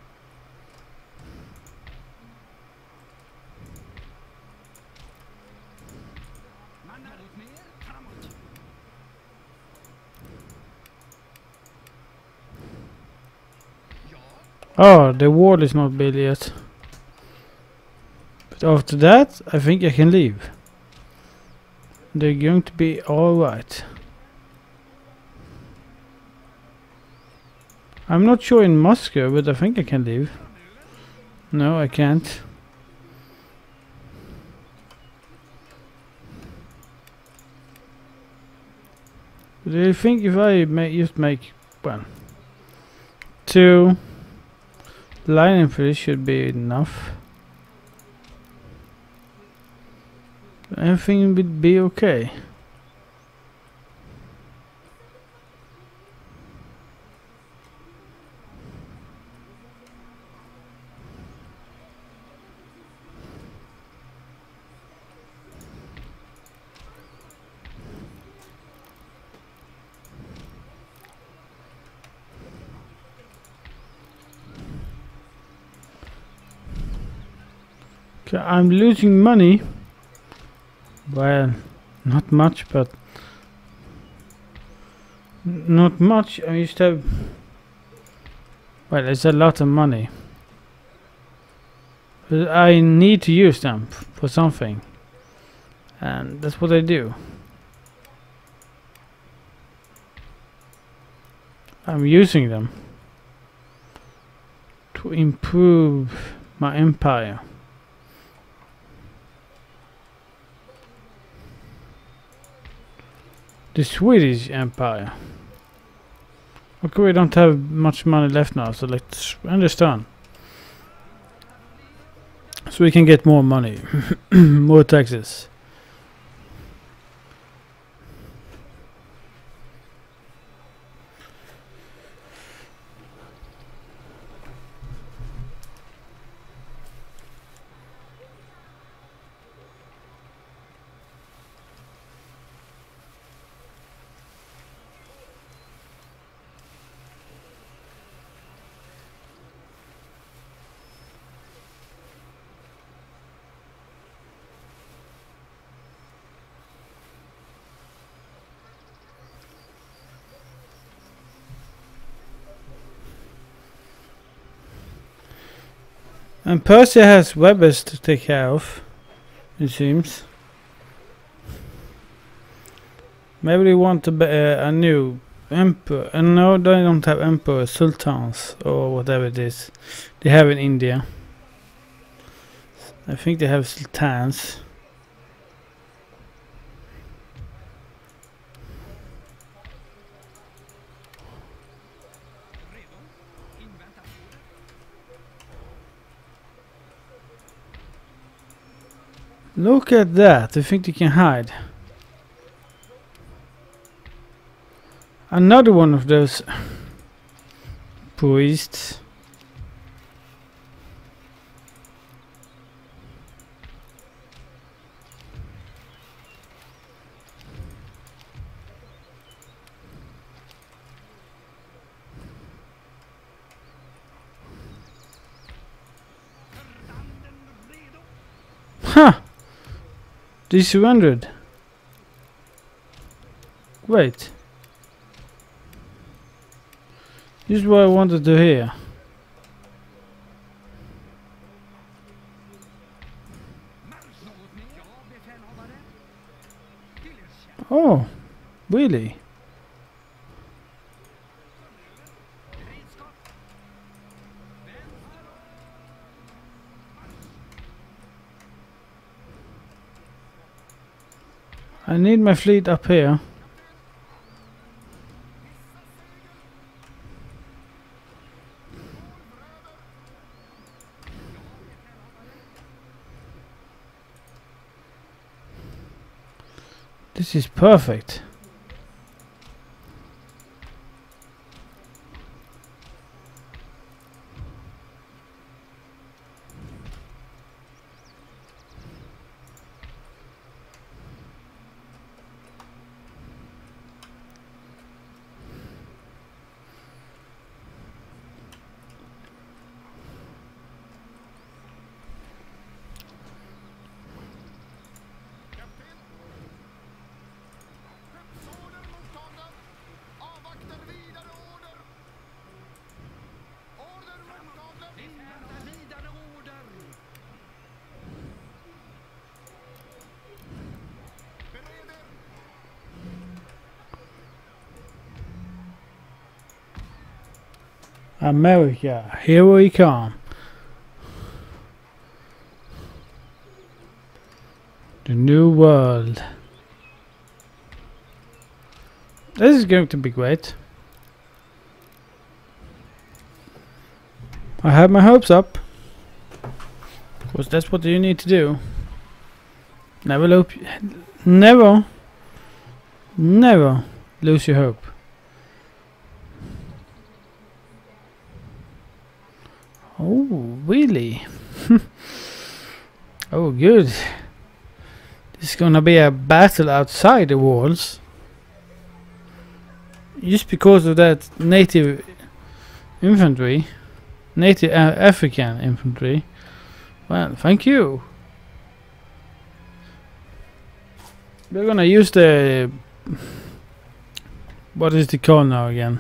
A: Oh, the wall is not built yet. But after that, I think I can leave. They're going to be alright. I'm not sure in Moscow, but I think I can leave. No, I can't. Do you think if I ma just make one, two line infantry should be enough? Everything would be okay. Okay, I'm losing money. Well, not much, but not much. I used to have, well, it's a lot of money. But I need to use them for something, and that's what I do. I'm using them to improve my empire. The Swedish Empire. Okay, we don't have much money left now, so let's understand. So we can get more money, more taxes. And Persia has webbers to take care of, it seems. Maybe they want to be uh, a new emperor. And uh, no, they don't have emperors, sultans, or whatever it is they have in India. I think they have sultans. Look at that, I think they can hide. Another one of those priests. Huh! They surrendered. Wait. This is what I wanted to hear. Oh, really? I need my fleet up here. This is perfect. America, here we come. The new world. This is going to be great. I have my hopes up, because that's what you need to do. Never loop, never, never lose your hope. Oh, really? Oh, good. This is gonna be a battle outside the walls. Just because of that native infantry, native uh, African infantry. Well, thank you. We're gonna use the... What is it called now again?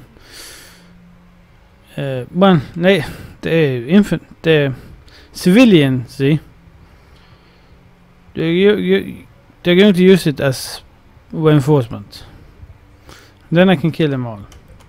A: Uh, well, nej, the infant, the civilian, see? They're, you, you, they're going to use it as reinforcement. Then I can kill them all.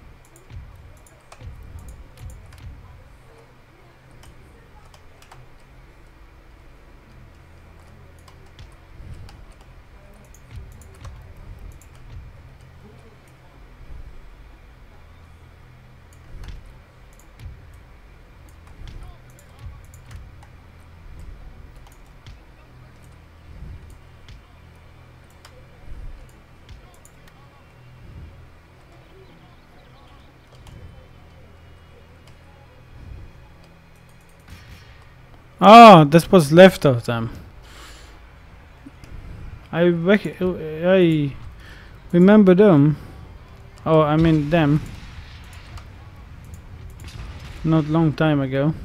A: Oh, that's what's left of them. I rec I remember them. Oh, I mean them. Not long time ago.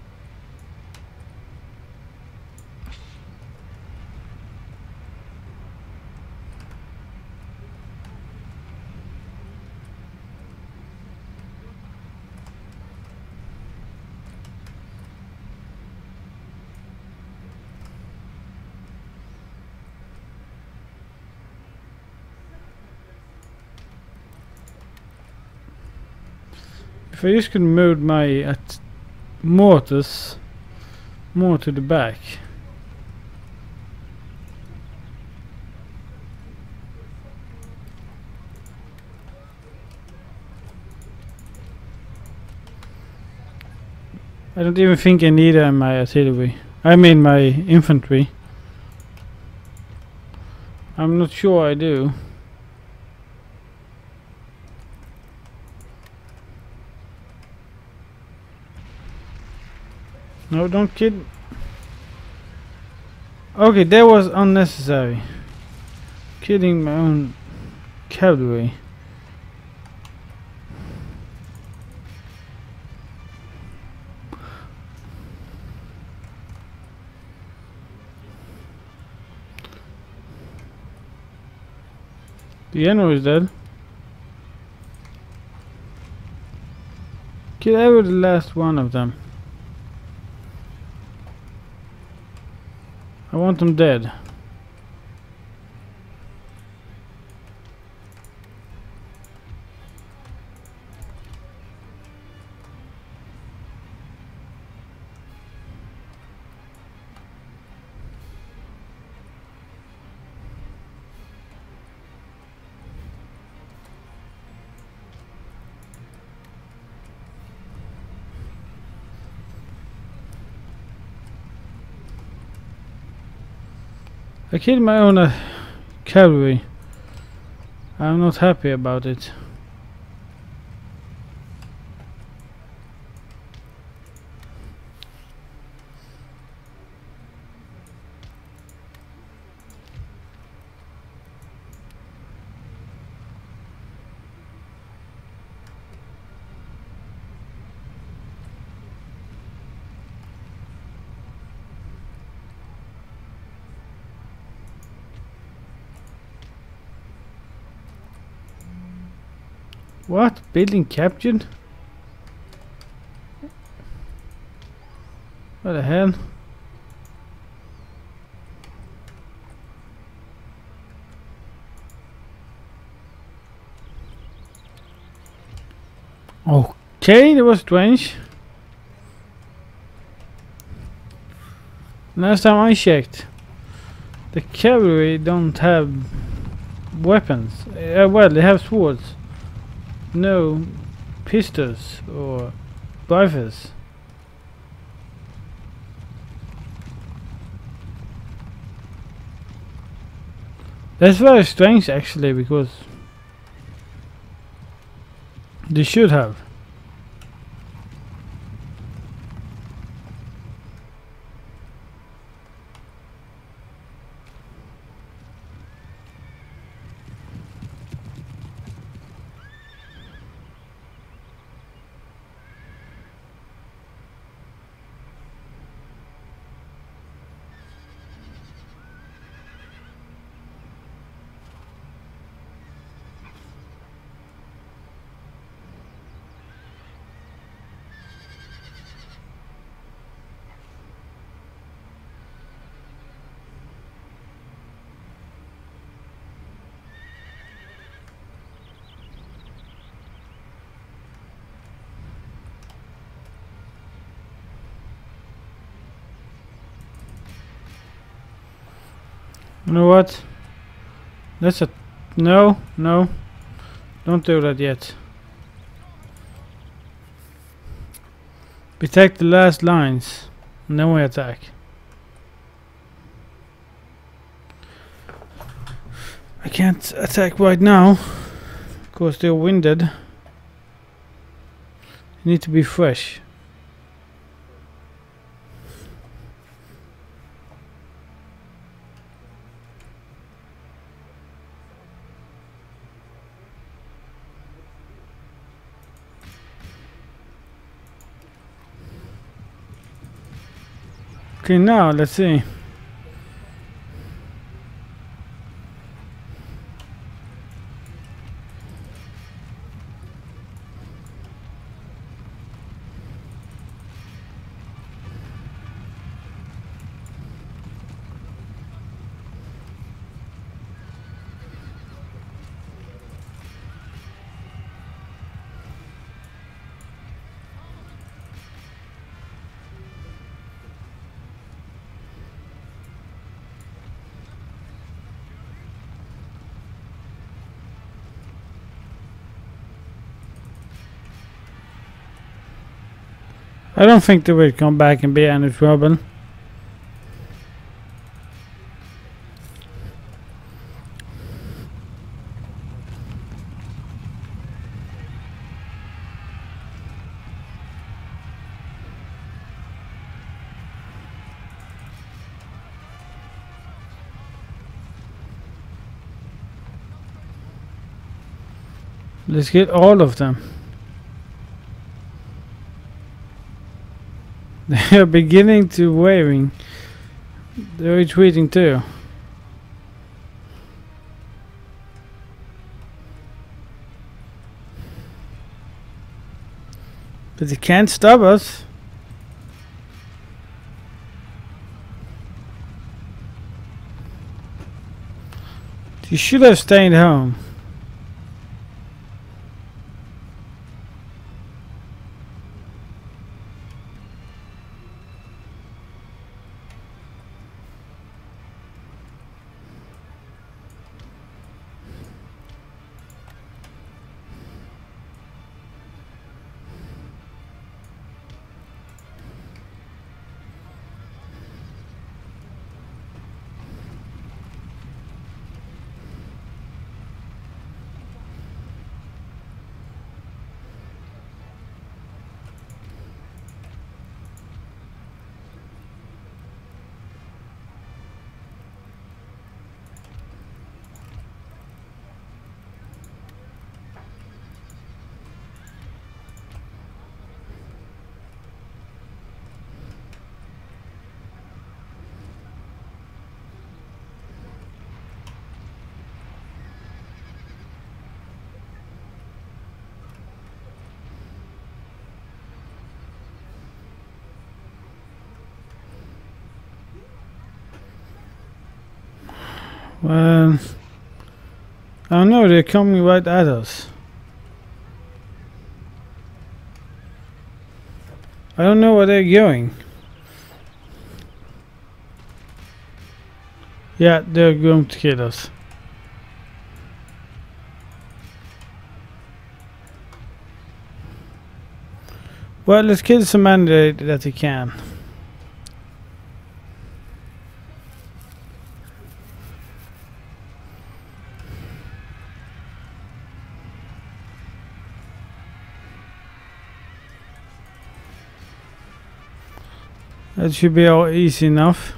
A: If I just could move my at mortars more to the back. I don't even think I need uh, my artillery. I mean my infantry. I'm not sure I do. No, don't kid. Okay, that was unnecessary. Killing my own cavalry. The enemy is dead. Kill every last one of them. I want them dead. I killed my own uh, cavalry. I'm not happy about it. What? Building captured? What the hell? Okay, that was strange. Last time I checked, the cavalry don't have weapons. Uh, well, they have swords. No pistols or rifles. That's very strange actually, because they should have. You know what? That's a... No, no. Don't do that yet. We take the last lines. And then we attack. I can't attack right now. Because they're winded. You need to be fresh. Okay, now let's see. I don't think they will come back and be any trouble. Let's get all of them. They are beginning to waving. They're retreating too. But they can't stop us. You should have stayed home. Well, I don't know, they're coming right at us. I don't know where they're going. Yeah, they're going to kill us. Well, let's kill some men that, that we can. That should be all easy enough.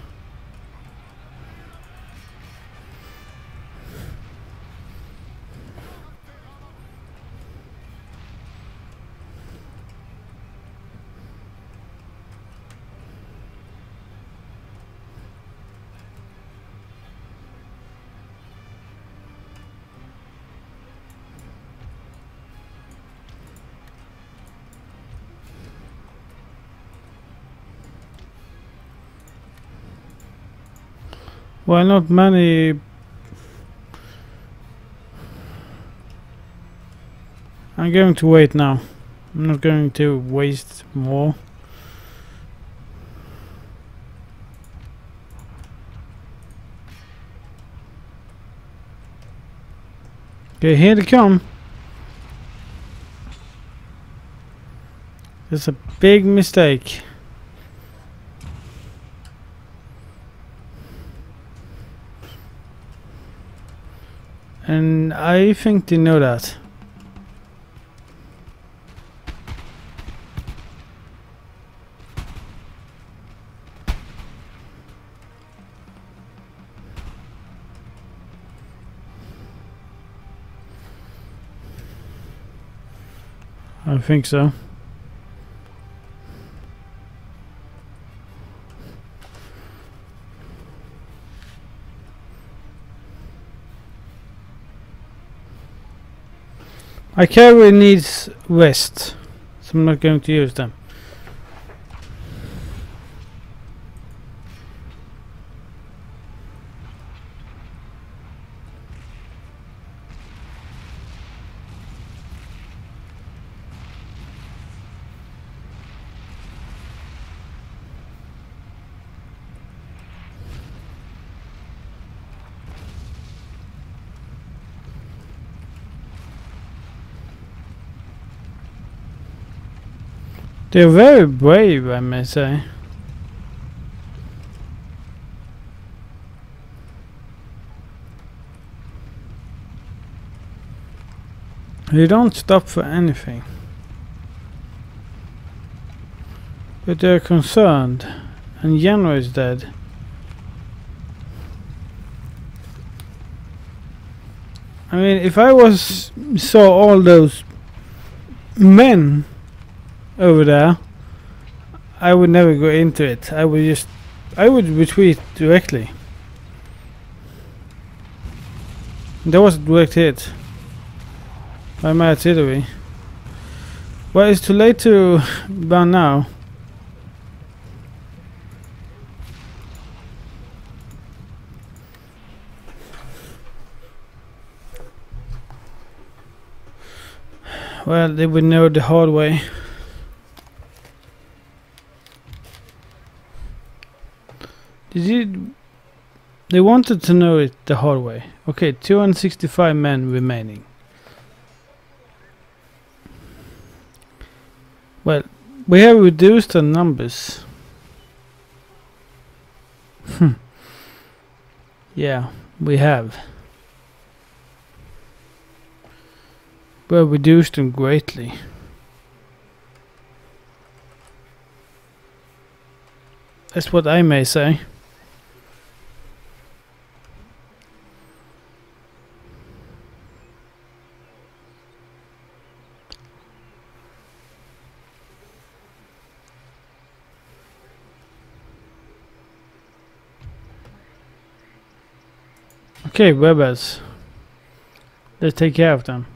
A: Well, not many. I'm going to wait now. I'm not going to waste more. Okay, here they come. It's a big mistake. And I think they know that. I think so. My cavalry needs rest, so I'm not going to use them. They're very brave, I may say. They don't stop for anything. But they're concerned, and Yenno is dead. I mean, if I was saw all those men over there, I would never go into it. I would just, I would retreat directly. That was a direct hit by my artillery. Well, it's too late to burn now. Well, they would know the hard way. Did you? They wanted to know it the hard way. Okay, two hundred sixty-five men remaining. Well, we have reduced the numbers. Yeah, we have. We have reduced them greatly. That's what I may say. Okay, rebels. Let's take care of them.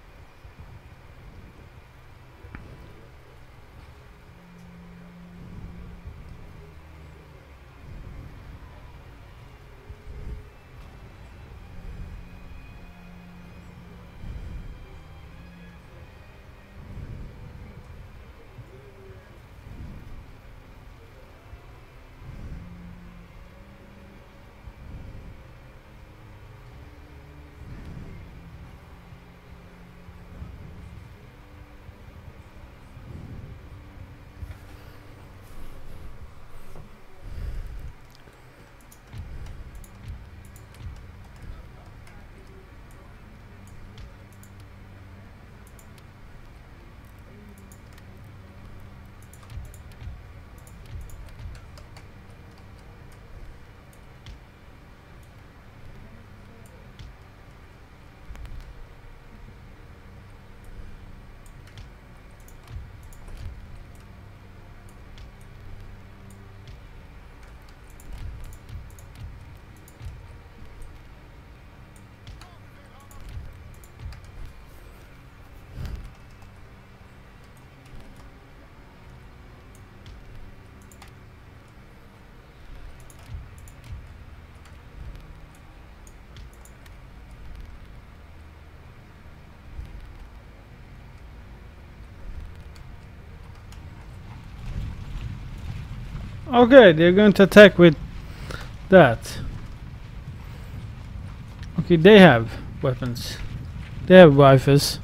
A: Okay, they're going to attack with that. Okay, they have weapons. They have rifles.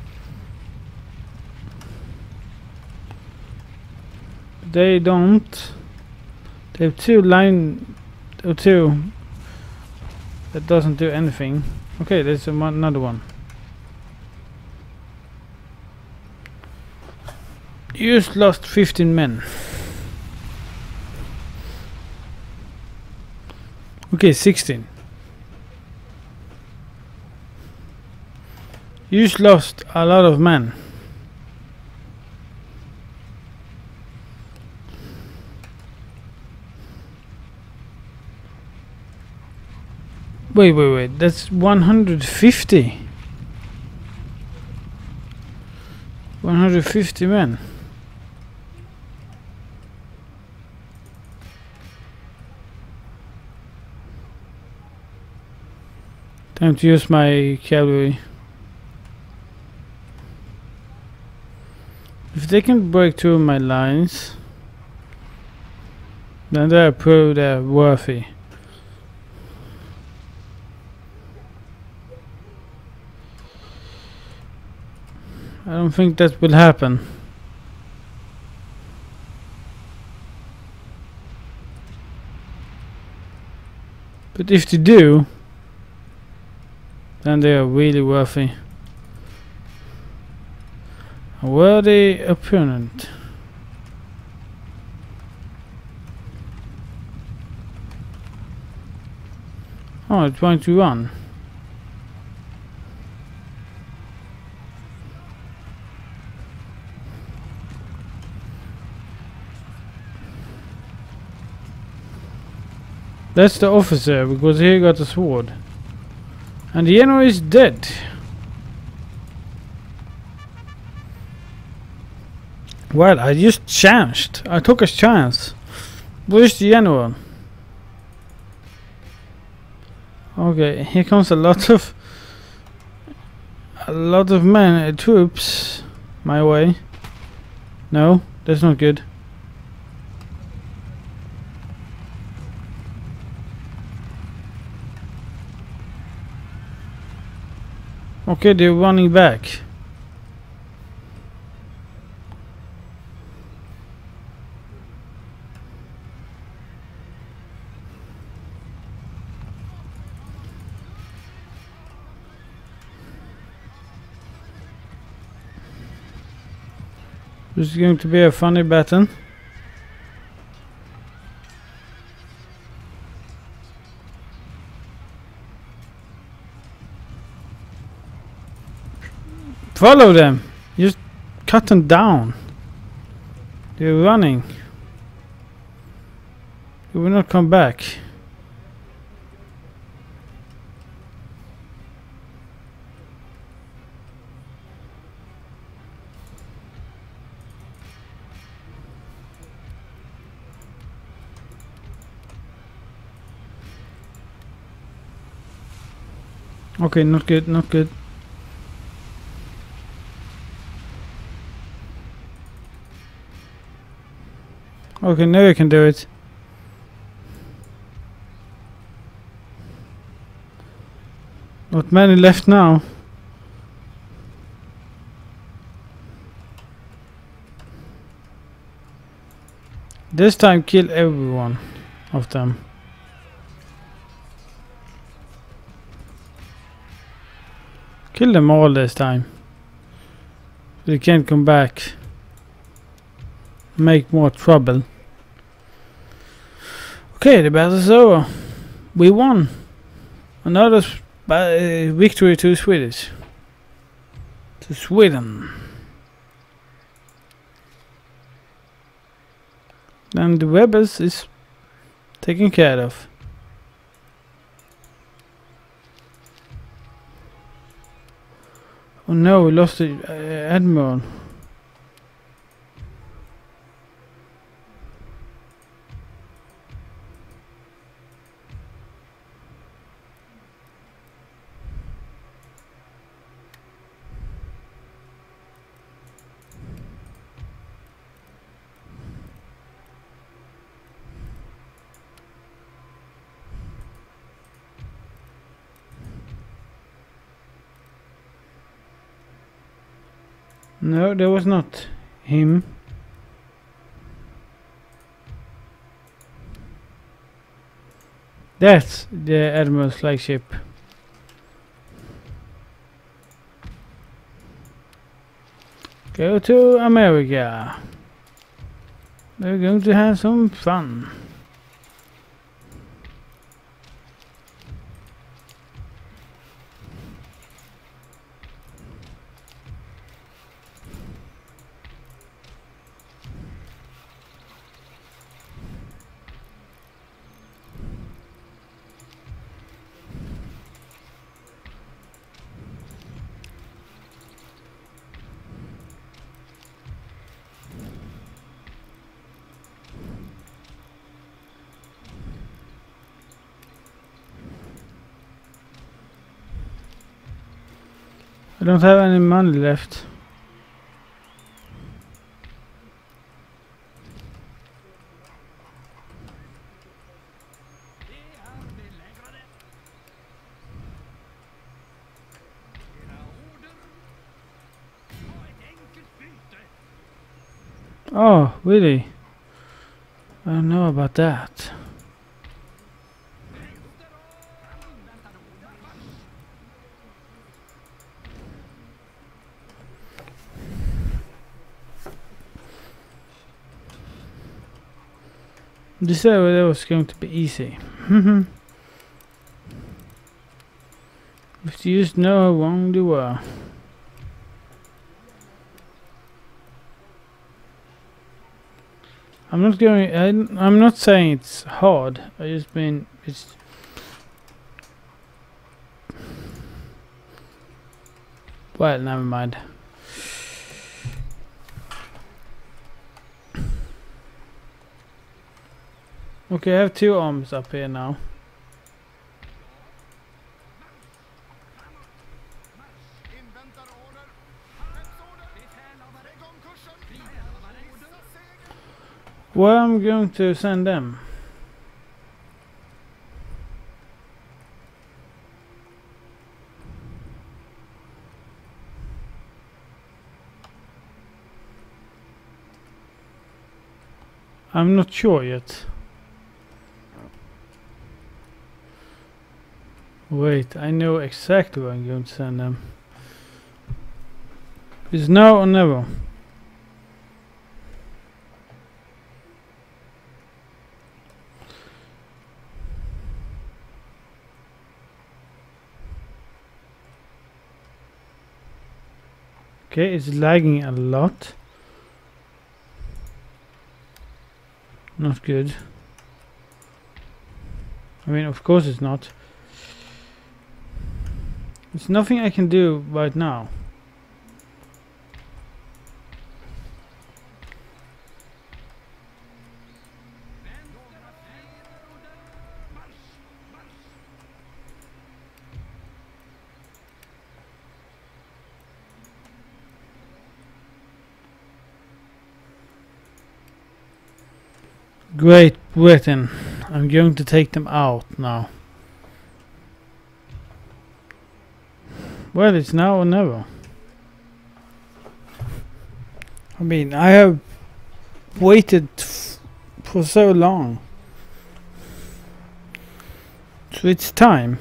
A: They don't. They have two line, or two that doesn't do anything. Okay, there's a, one, another one. You just lost fifteen men. Okay, sixteen. You just lost a lot of men. Wait, wait, wait. That's one hundred fifty. one hundred fifty men. Time to use my cavalry. If they can break through my lines, then they're proved they're worthy. I don't think that will happen. But if they do, then they are really worthy. A worthy opponent. Oh, it's going to run. That's the officer, because he got a sword. And the enemy is dead. Well, I just chanced. I took a chance. Where's the general? Okay, here comes a lot of a lot of men, uh, troops my way. No, that's not good. Okay, they're running back. This is going to be a funny battle. Follow them. Just cut them down. They're running. They will not come back. Okay, not good, not good. Okay, now you can do it. Not many left now. This time kill every one of them. Kill them all this time. They can't come back. Make more trouble. Okay, the battle's over. We won. Another uh, victory to Swedish. To Sweden. And the rebels is taken care of. Oh no, we lost the uh, admiral. No, that was not him. That's the Admiral's flagship. Go to America. We're going to have some fun. I don't have any money left. Oh, really? I don't know about that. They said that was going to be easy. If you just know how wrong they were. I'm not going. I, I'm not saying it's hard. I just mean it's. Well, never mind. Okay, I have two arms up here now. Where am I going to send them? I'm not sure yet. Wait, I know exactly where I'm going to send them. It's now or never. Okay, it's lagging a lot. Not good. I mean, of course it's not. There's nothing I can do right now. Great Britain. I'm going to take them out now. Well, it's now or never. I mean, I have waited f for so long. So it's time.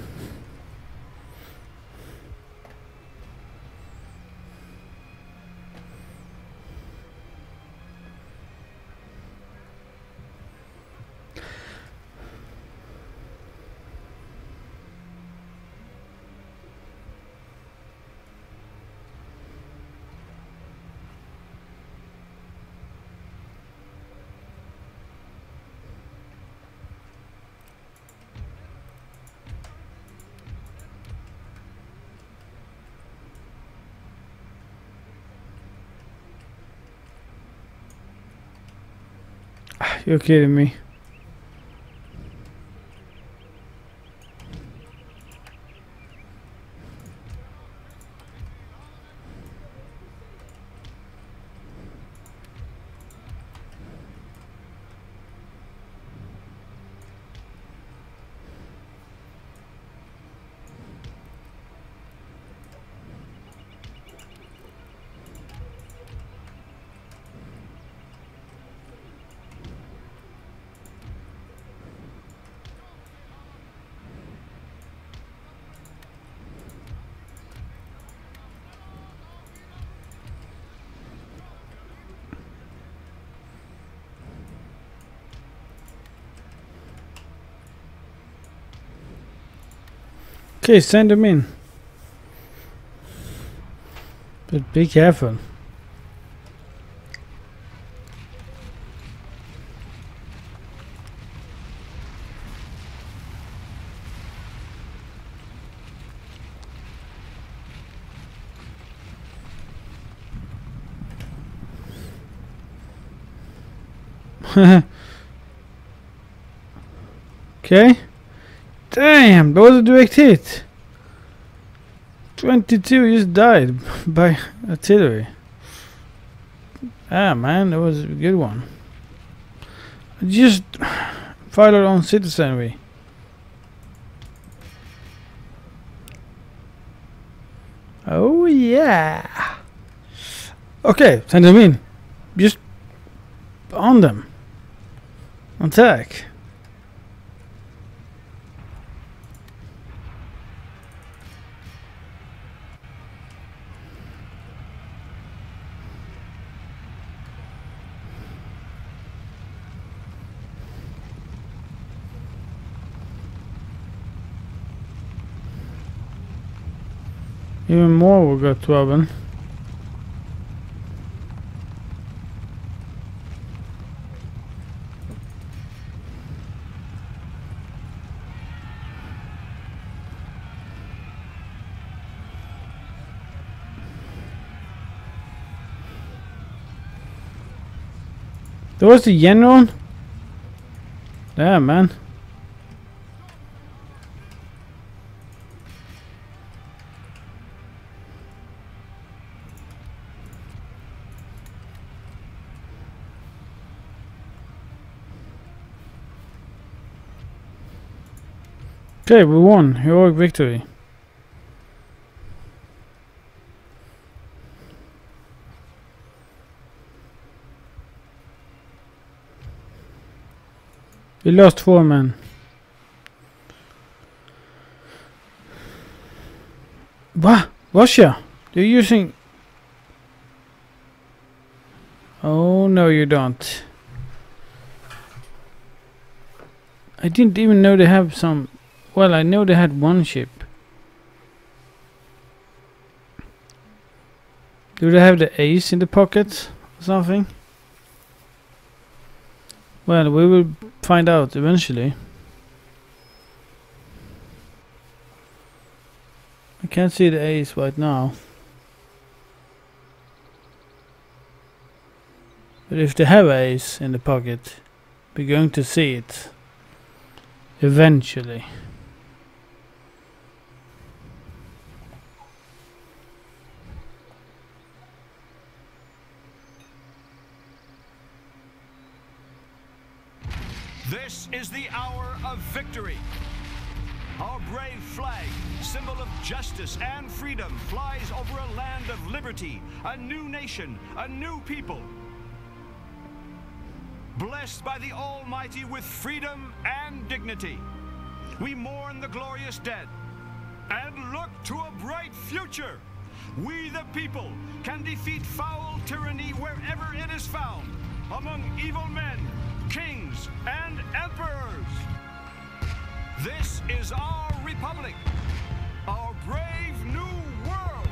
A: You're kidding me. Okay, send them in. But be careful. Okay. Damn, that was a direct hit. twenty-two just died by artillery. Ah man, that was a good one. Just fired our own citizenry. Oh yeah. Okay, send them in. Just on them. Attack. Even more will go to oven. That was the general? Damn, man. Okay, we won. Heroic victory. We lost four men. What? Russia? You're using... Oh, no you don't. I didn't even know they have some... Well, I know they had one ship. Do they have the ace in the pocket or something? Well, we will find out eventually. I can't see the ace right now. But if they have ace in the pocket, we're going to see it eventually.
B: This is the hour of victory. Our brave flag, symbol of justice and freedom, flies over a land of liberty, a new nation, a new people. Blessed by the Almighty with freedom and dignity. We mourn the glorious dead and look to a bright future. We the people can defeat foul tyranny wherever it is found, among evil men, kings, and emperors. This is our republic, our brave new world.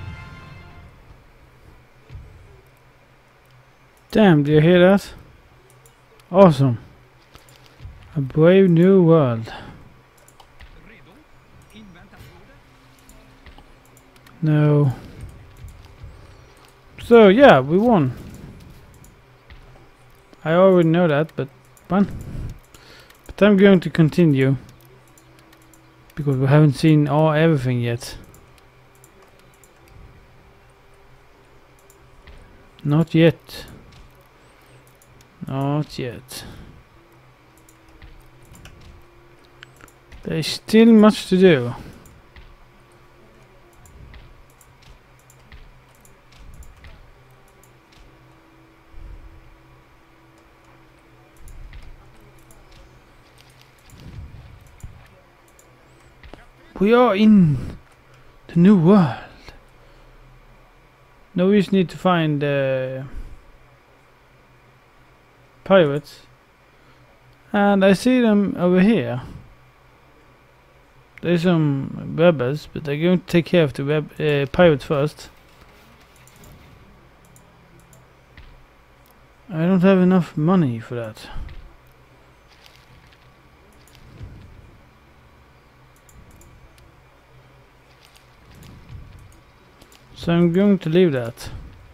A: Damn, do you hear that? Awesome. A brave new world. No. So yeah, we won. I already know that, but fun. But I'm going to continue because we haven't seen all everything yet. Not yet. Not yet. There's still much to do. We are in the new world. Now we just need to find uh, pirates. And I see them over here. There's some rebels, but I'm going to take care of the web, uh, pirates first. I don't have enough money for that. So I'm going to leave that.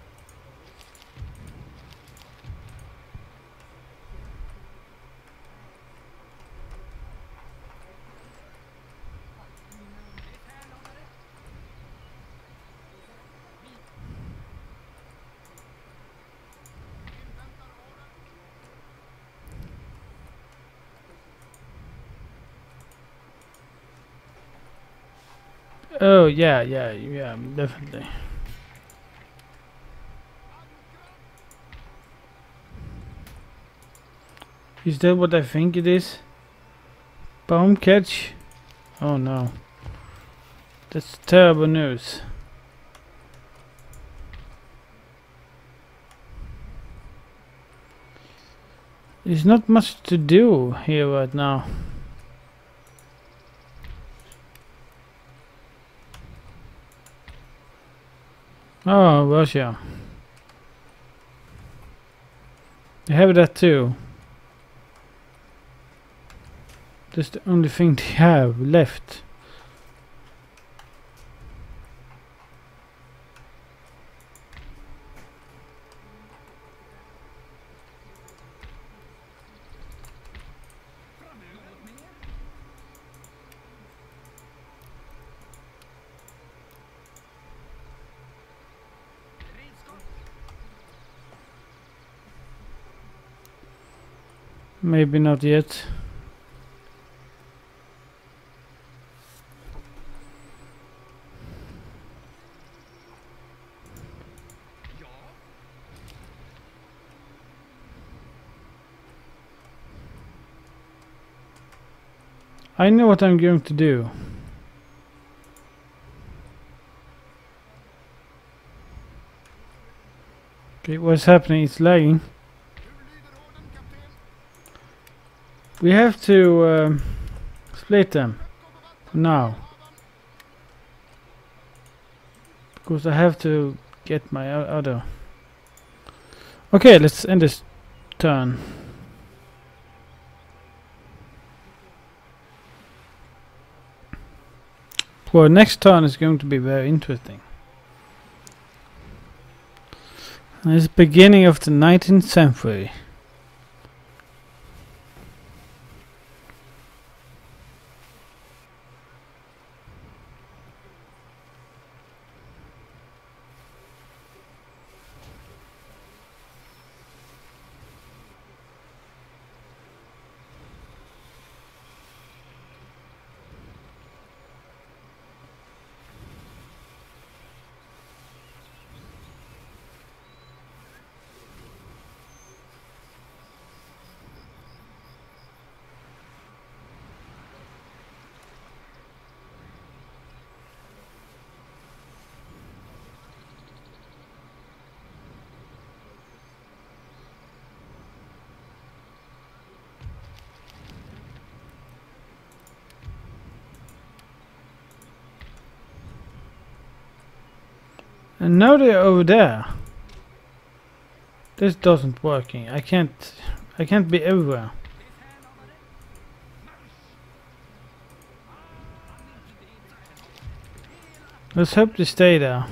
A: Oh yeah, yeah, yeah, definitely. Is that what I think it is? Bomb catch? Oh no. That's terrible news. There's not much to do here right now. Oh, Russia. They have that too. That's the only thing they have left. Maybe not yet. I know what I'm going to do. Okay, what's happening? It's lagging. We have to um, split them for now, because I have to get my other. Okay, let's end this turn. Well, next turn is going to be very interesting. It's the beginning of the nineteenth century. And now they're over there. This doesn't working. I can't I can't be everywhere. Let's hope they stay there.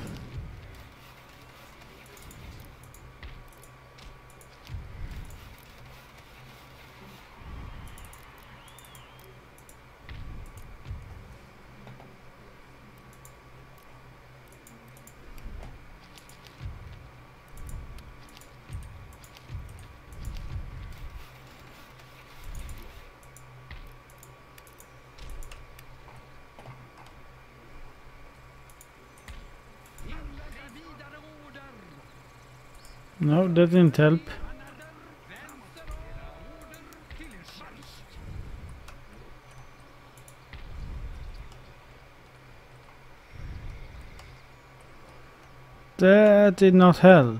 A: No, that didn't help. That did not help.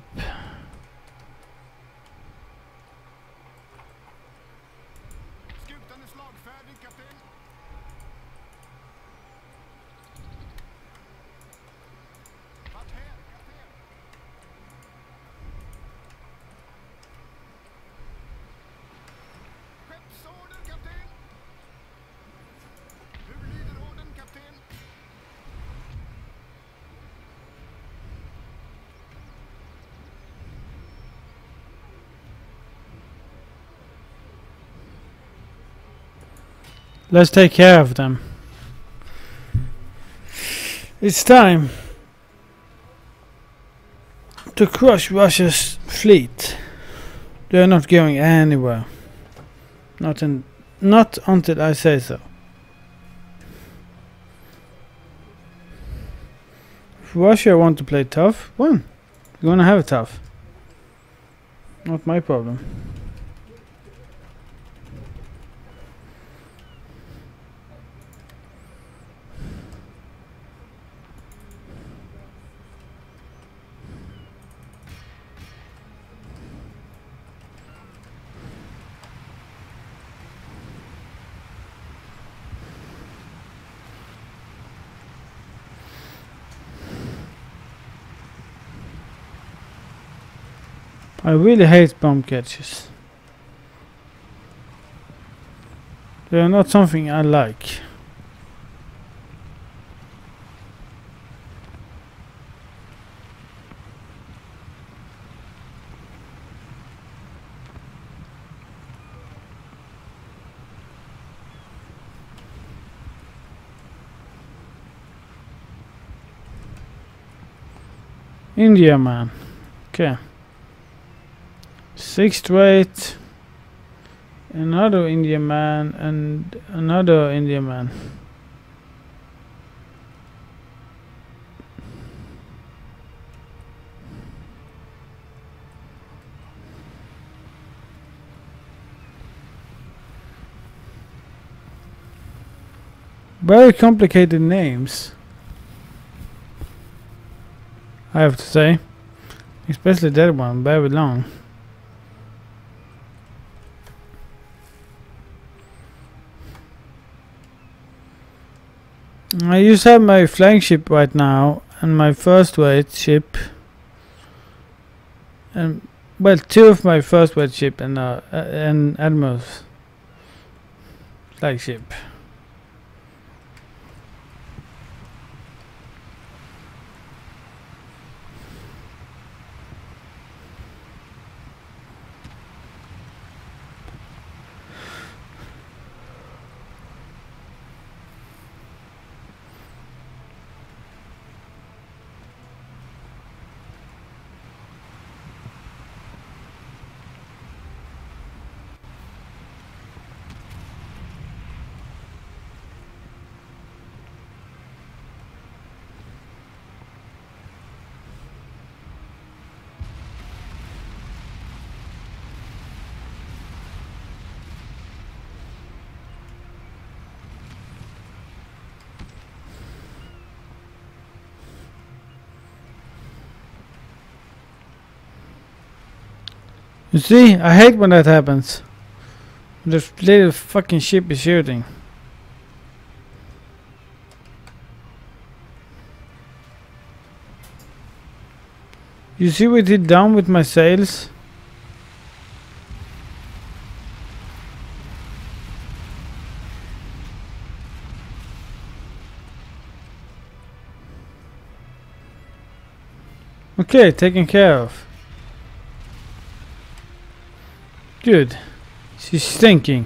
A: Let's take care of them. It's time to crush Russia's fleet. They are not going anywhere. Not in, not until I say so. If Russia want to play tough, well, we're gonna have it tough. Not my problem. I really hate bomb catches. They are not something I like. India man. Okay. Six straight. Another Indian man and another Indian man. Very complicated names, I have to say. Especially that one, very long. I just have my flagship right now and my first weight ship, and well, two of my first weight ship and uh, uh, and Admiral's flagship. You see, I hate when that happens. The little fucking ship is shooting. You see what it done with my sails? Okay, taken care of. Good. She's thinking.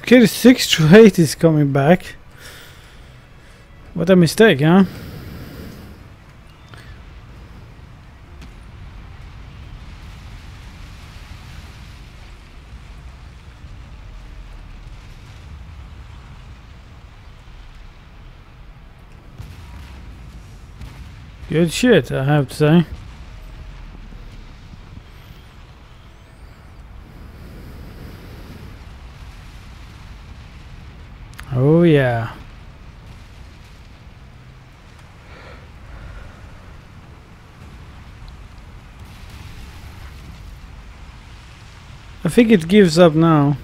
A: Okay, the six to eight is coming back. What a mistake, huh? Good shit, I have to say. Oh yeah. I think it gives up now.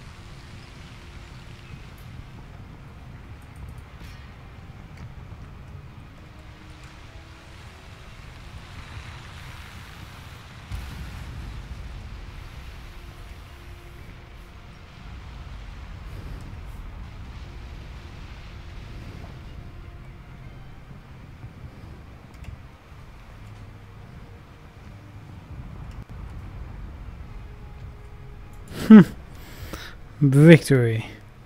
A: Victory.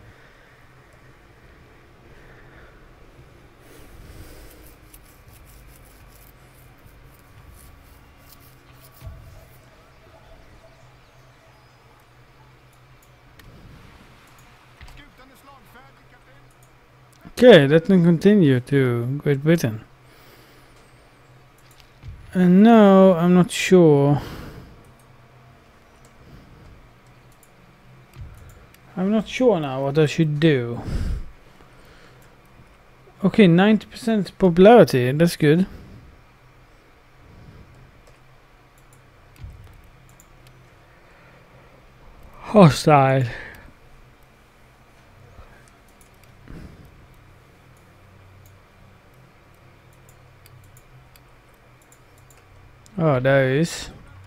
A: Okay, let them continue to Great Britain. And now I'm not sure. I'm not sure now what I should do. Okay, ninety percent popularity, that's good. Hostile. Oh, there is.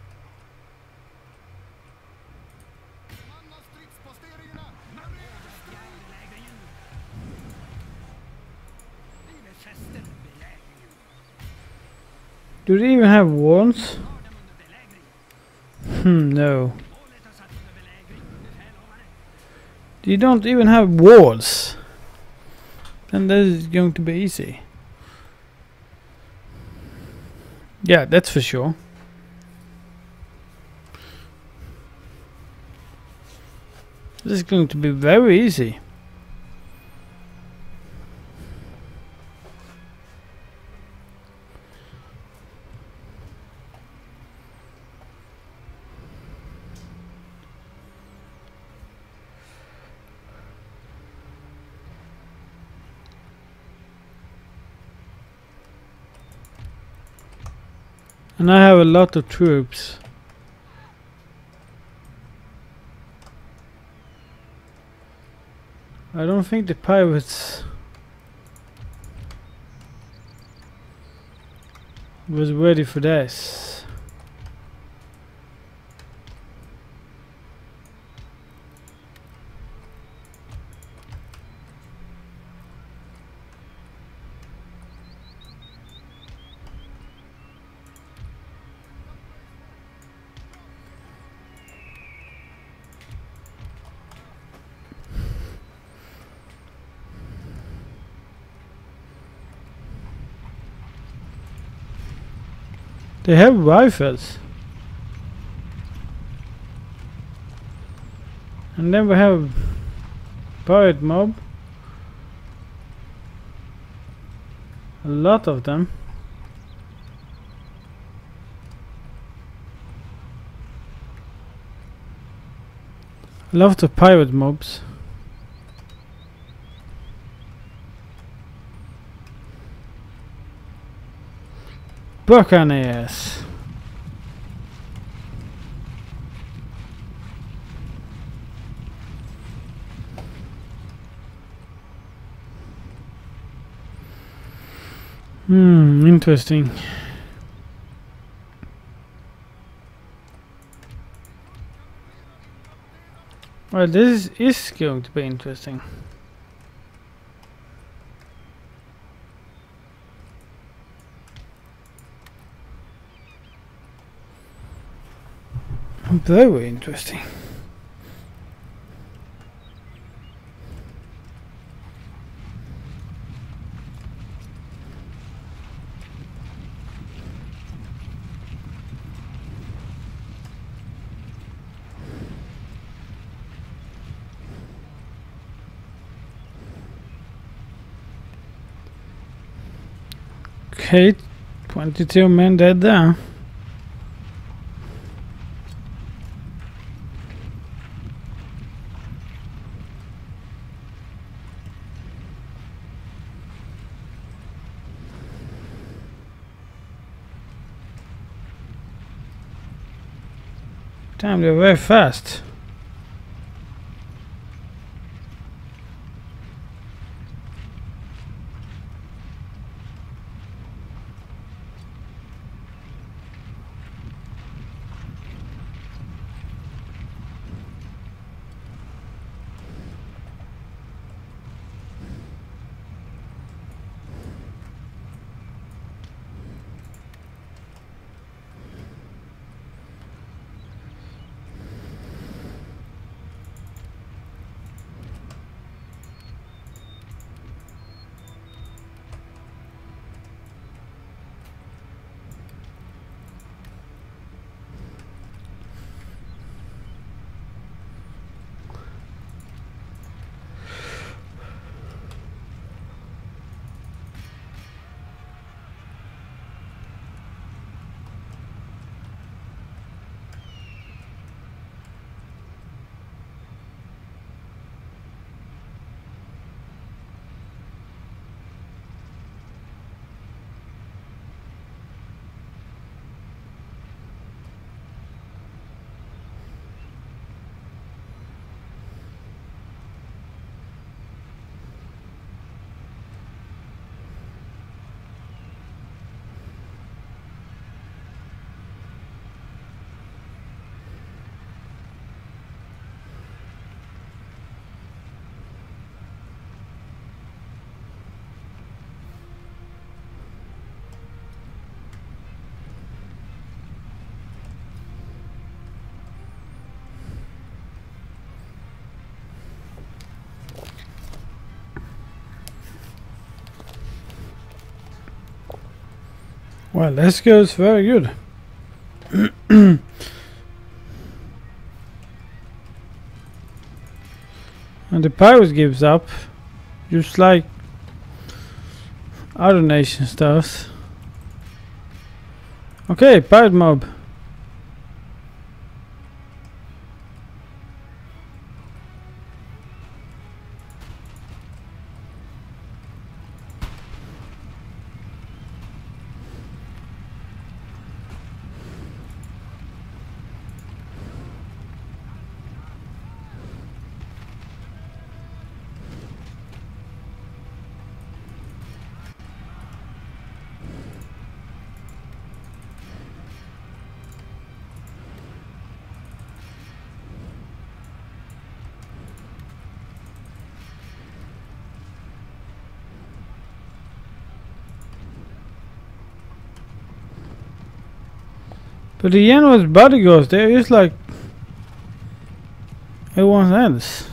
A: Do they even have walls? Hmm, no. You don't even have walls. Then this is going to be easy. Yeah, that's for sure. This is going to be very easy. And I have a lot of troops. I don't think the pirates was ready for this. They have rifles. And then we have pirate mob. A lot of them. A lot of pirate mobs. Buccaneers. Hmm, interesting. Well, this is going to be interesting. Very interesting. Okay, twenty-two men dead there. Damn, they're very fast. Well, this goes very good. And the pirates gives up, just like other nation stuff. Okay, pirate mob. But the Yanma's bodyguards, they're just like everyone else.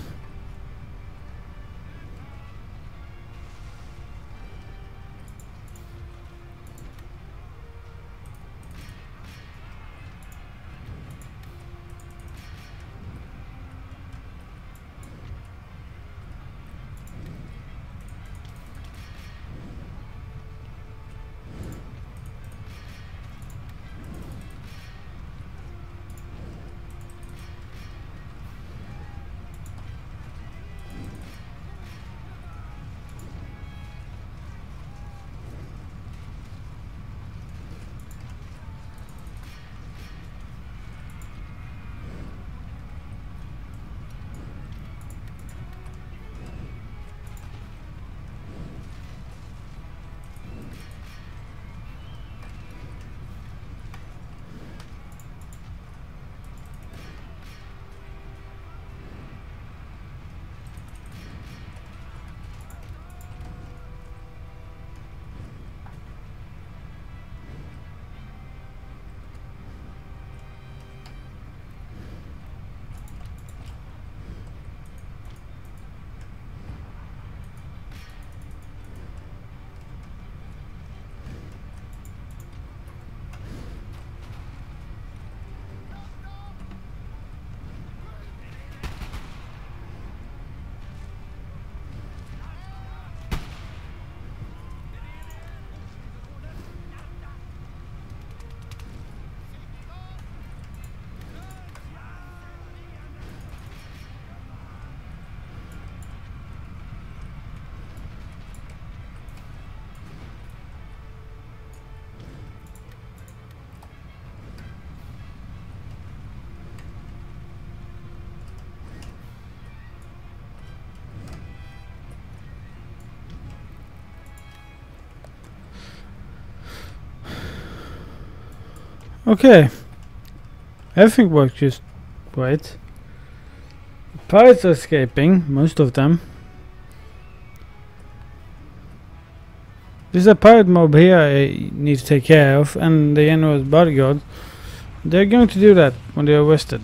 A: Okay. Everything works just right. Pirates are escaping, most of them. There's a pirate mob here I need to take care of, and the general's bodyguard. They're going to do that when they're arrested.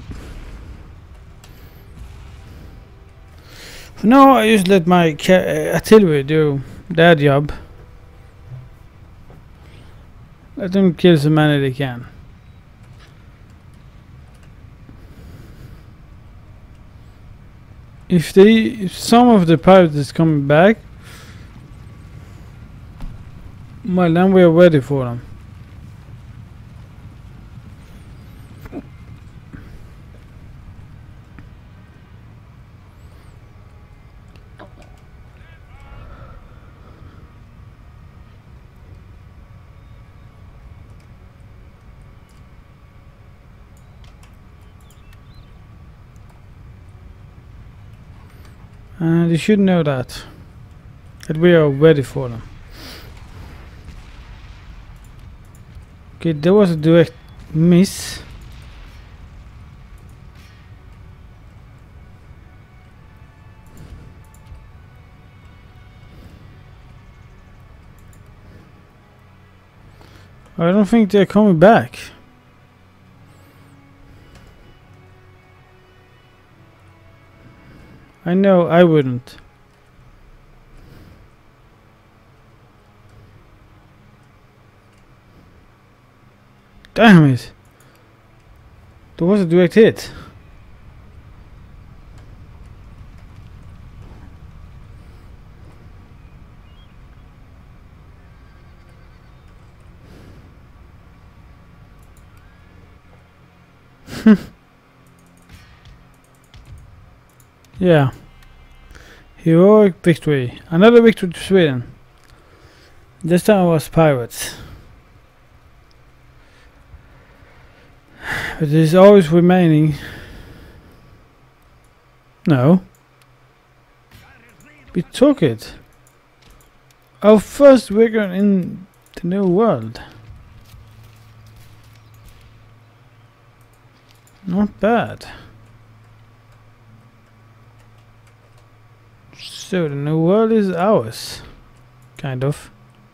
A: For now, I just let my ca uh, artillery do their job. Let them kill as many they can. If they, if some of the pirates is coming back, well, then we are ready for them. And you should know that that we are ready for them. Okay, there was a direct miss. I don't think they're coming back. I know I wouldn't. Damn it! There was a direct hit. Yeah. Heroic victory. Another victory to Sweden. This time it was pirates. But it is always remaining. No. We took it. Our first vigor in the new world. Not bad. So the new world is ours. Kind of.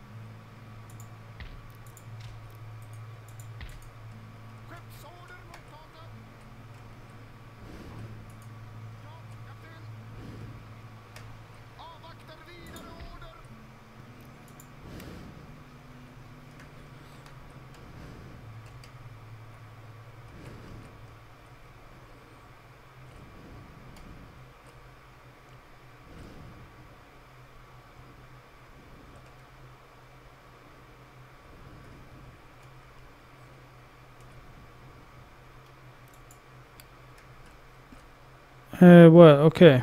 A: Uh, well, okay.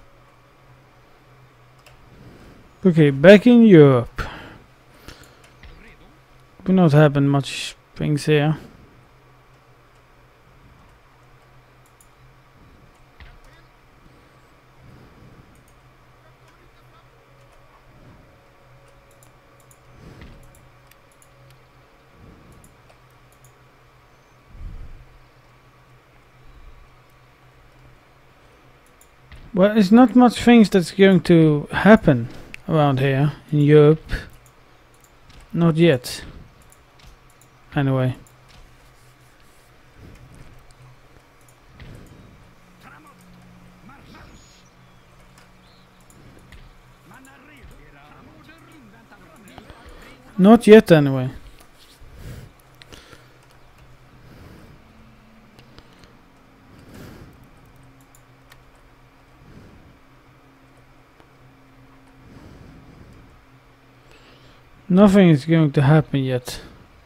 A: Okay, back in Europe. Will not happen much things here. Well, it's not much things that's going to happen around here in Europe. Not yet. Anyway. Not yet anyway. Nothing is going to happen yet.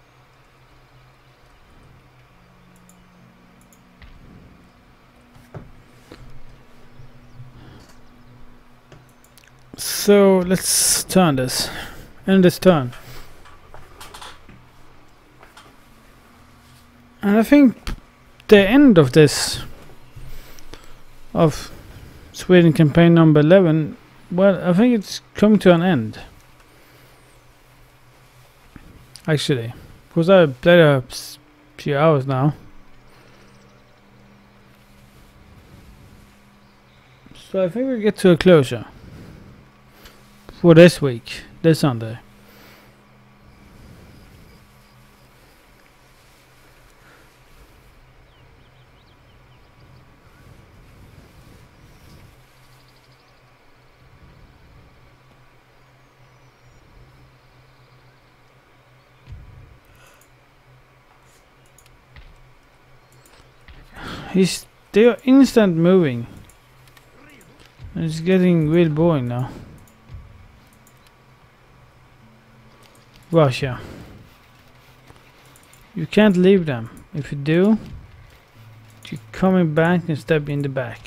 A: So let's turn this. End this turn. And I think the end of this, of Sweden campaign number eleven, well, I think it's come to an end. Actually, because I played a few hours now. So I think we get to a closure for this week, this Sunday. He's still instant moving. It's getting real boring now. Russia. You can't leave them. If you do, you're coming back and stab you in the back.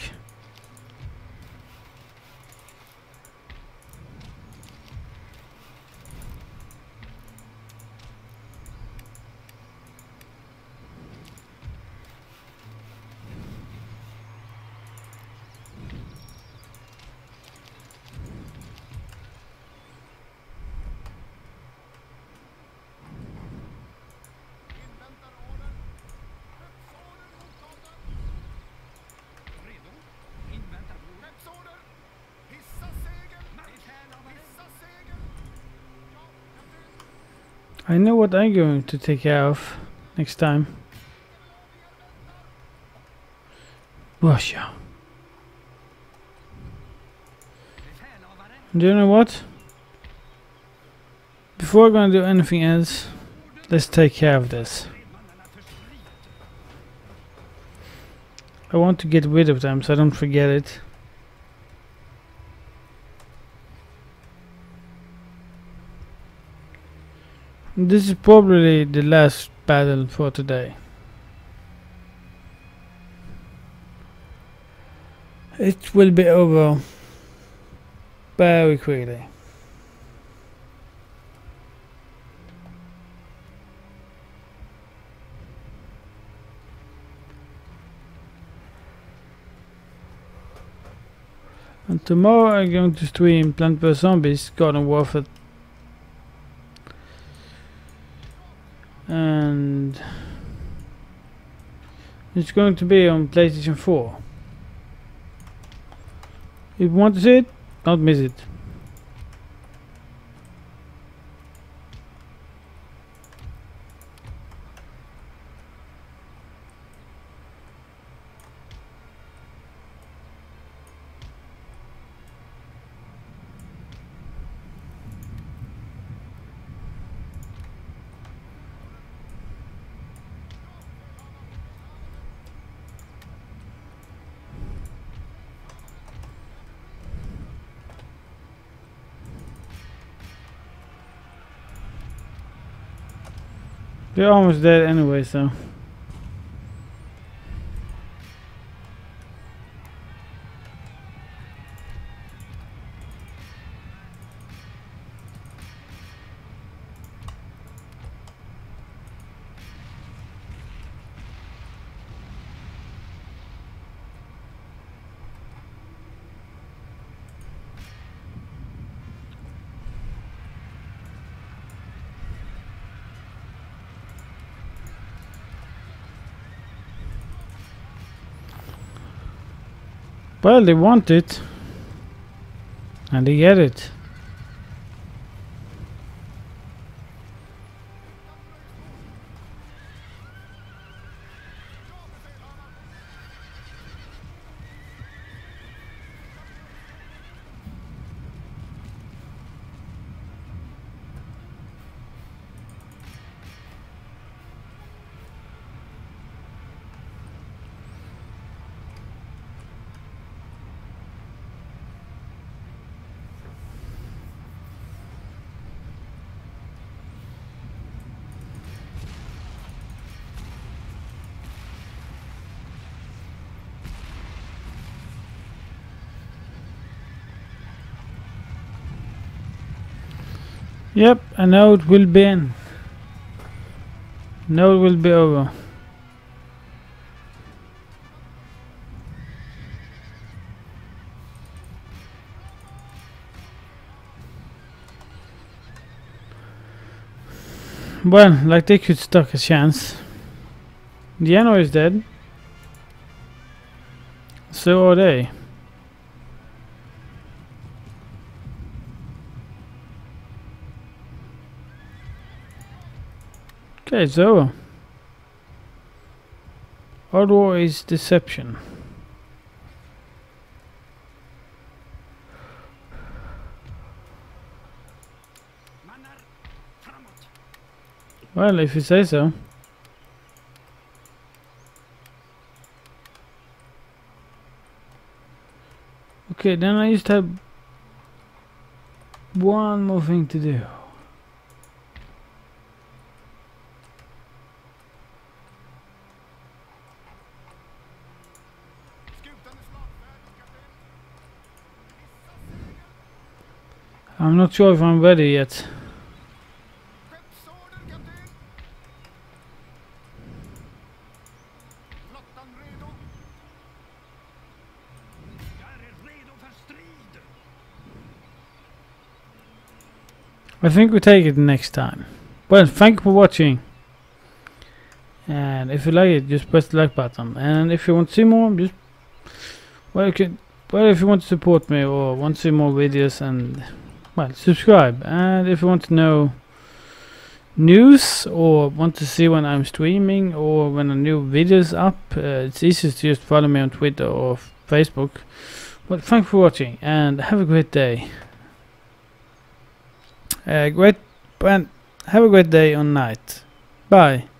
A: I know what I'm going to take care of next time. Russia. Do you know what? Before I'm gonna do anything else, let's take care of this. I want to get rid of them so I don't forget it. This is probably the last battle for today. It will be over very quickly. And tomorrow I'm going to stream Plant vs Zombies Garden Warfare. And it's going to be on PlayStation four. If you want to see it, don't miss it. We're almost dead anyway, so. Well, they want it, and they get it. Yep, I know it will be in. Know it will be over. Well, like they could stock a chance. Diano is dead. So are they. Okay, it's over. Our war is deception. Well, if you say so. Okay, then I just have one more thing to do. I'm not sure if I'm ready yet. I think we take it next time. Well, thank you for watching. And if you like it, just press the like button. And if you want to see more, just well, you can. Well, if you want to support me or want to see more videos, and well, subscribe. And if you want to know news or want to see when I'm streaming or when a new video is up, uh, it's easiest to just follow me on Twitter or Facebook. Well, thank you for watching and have a great day. Uh, great and have a great day or night. Bye.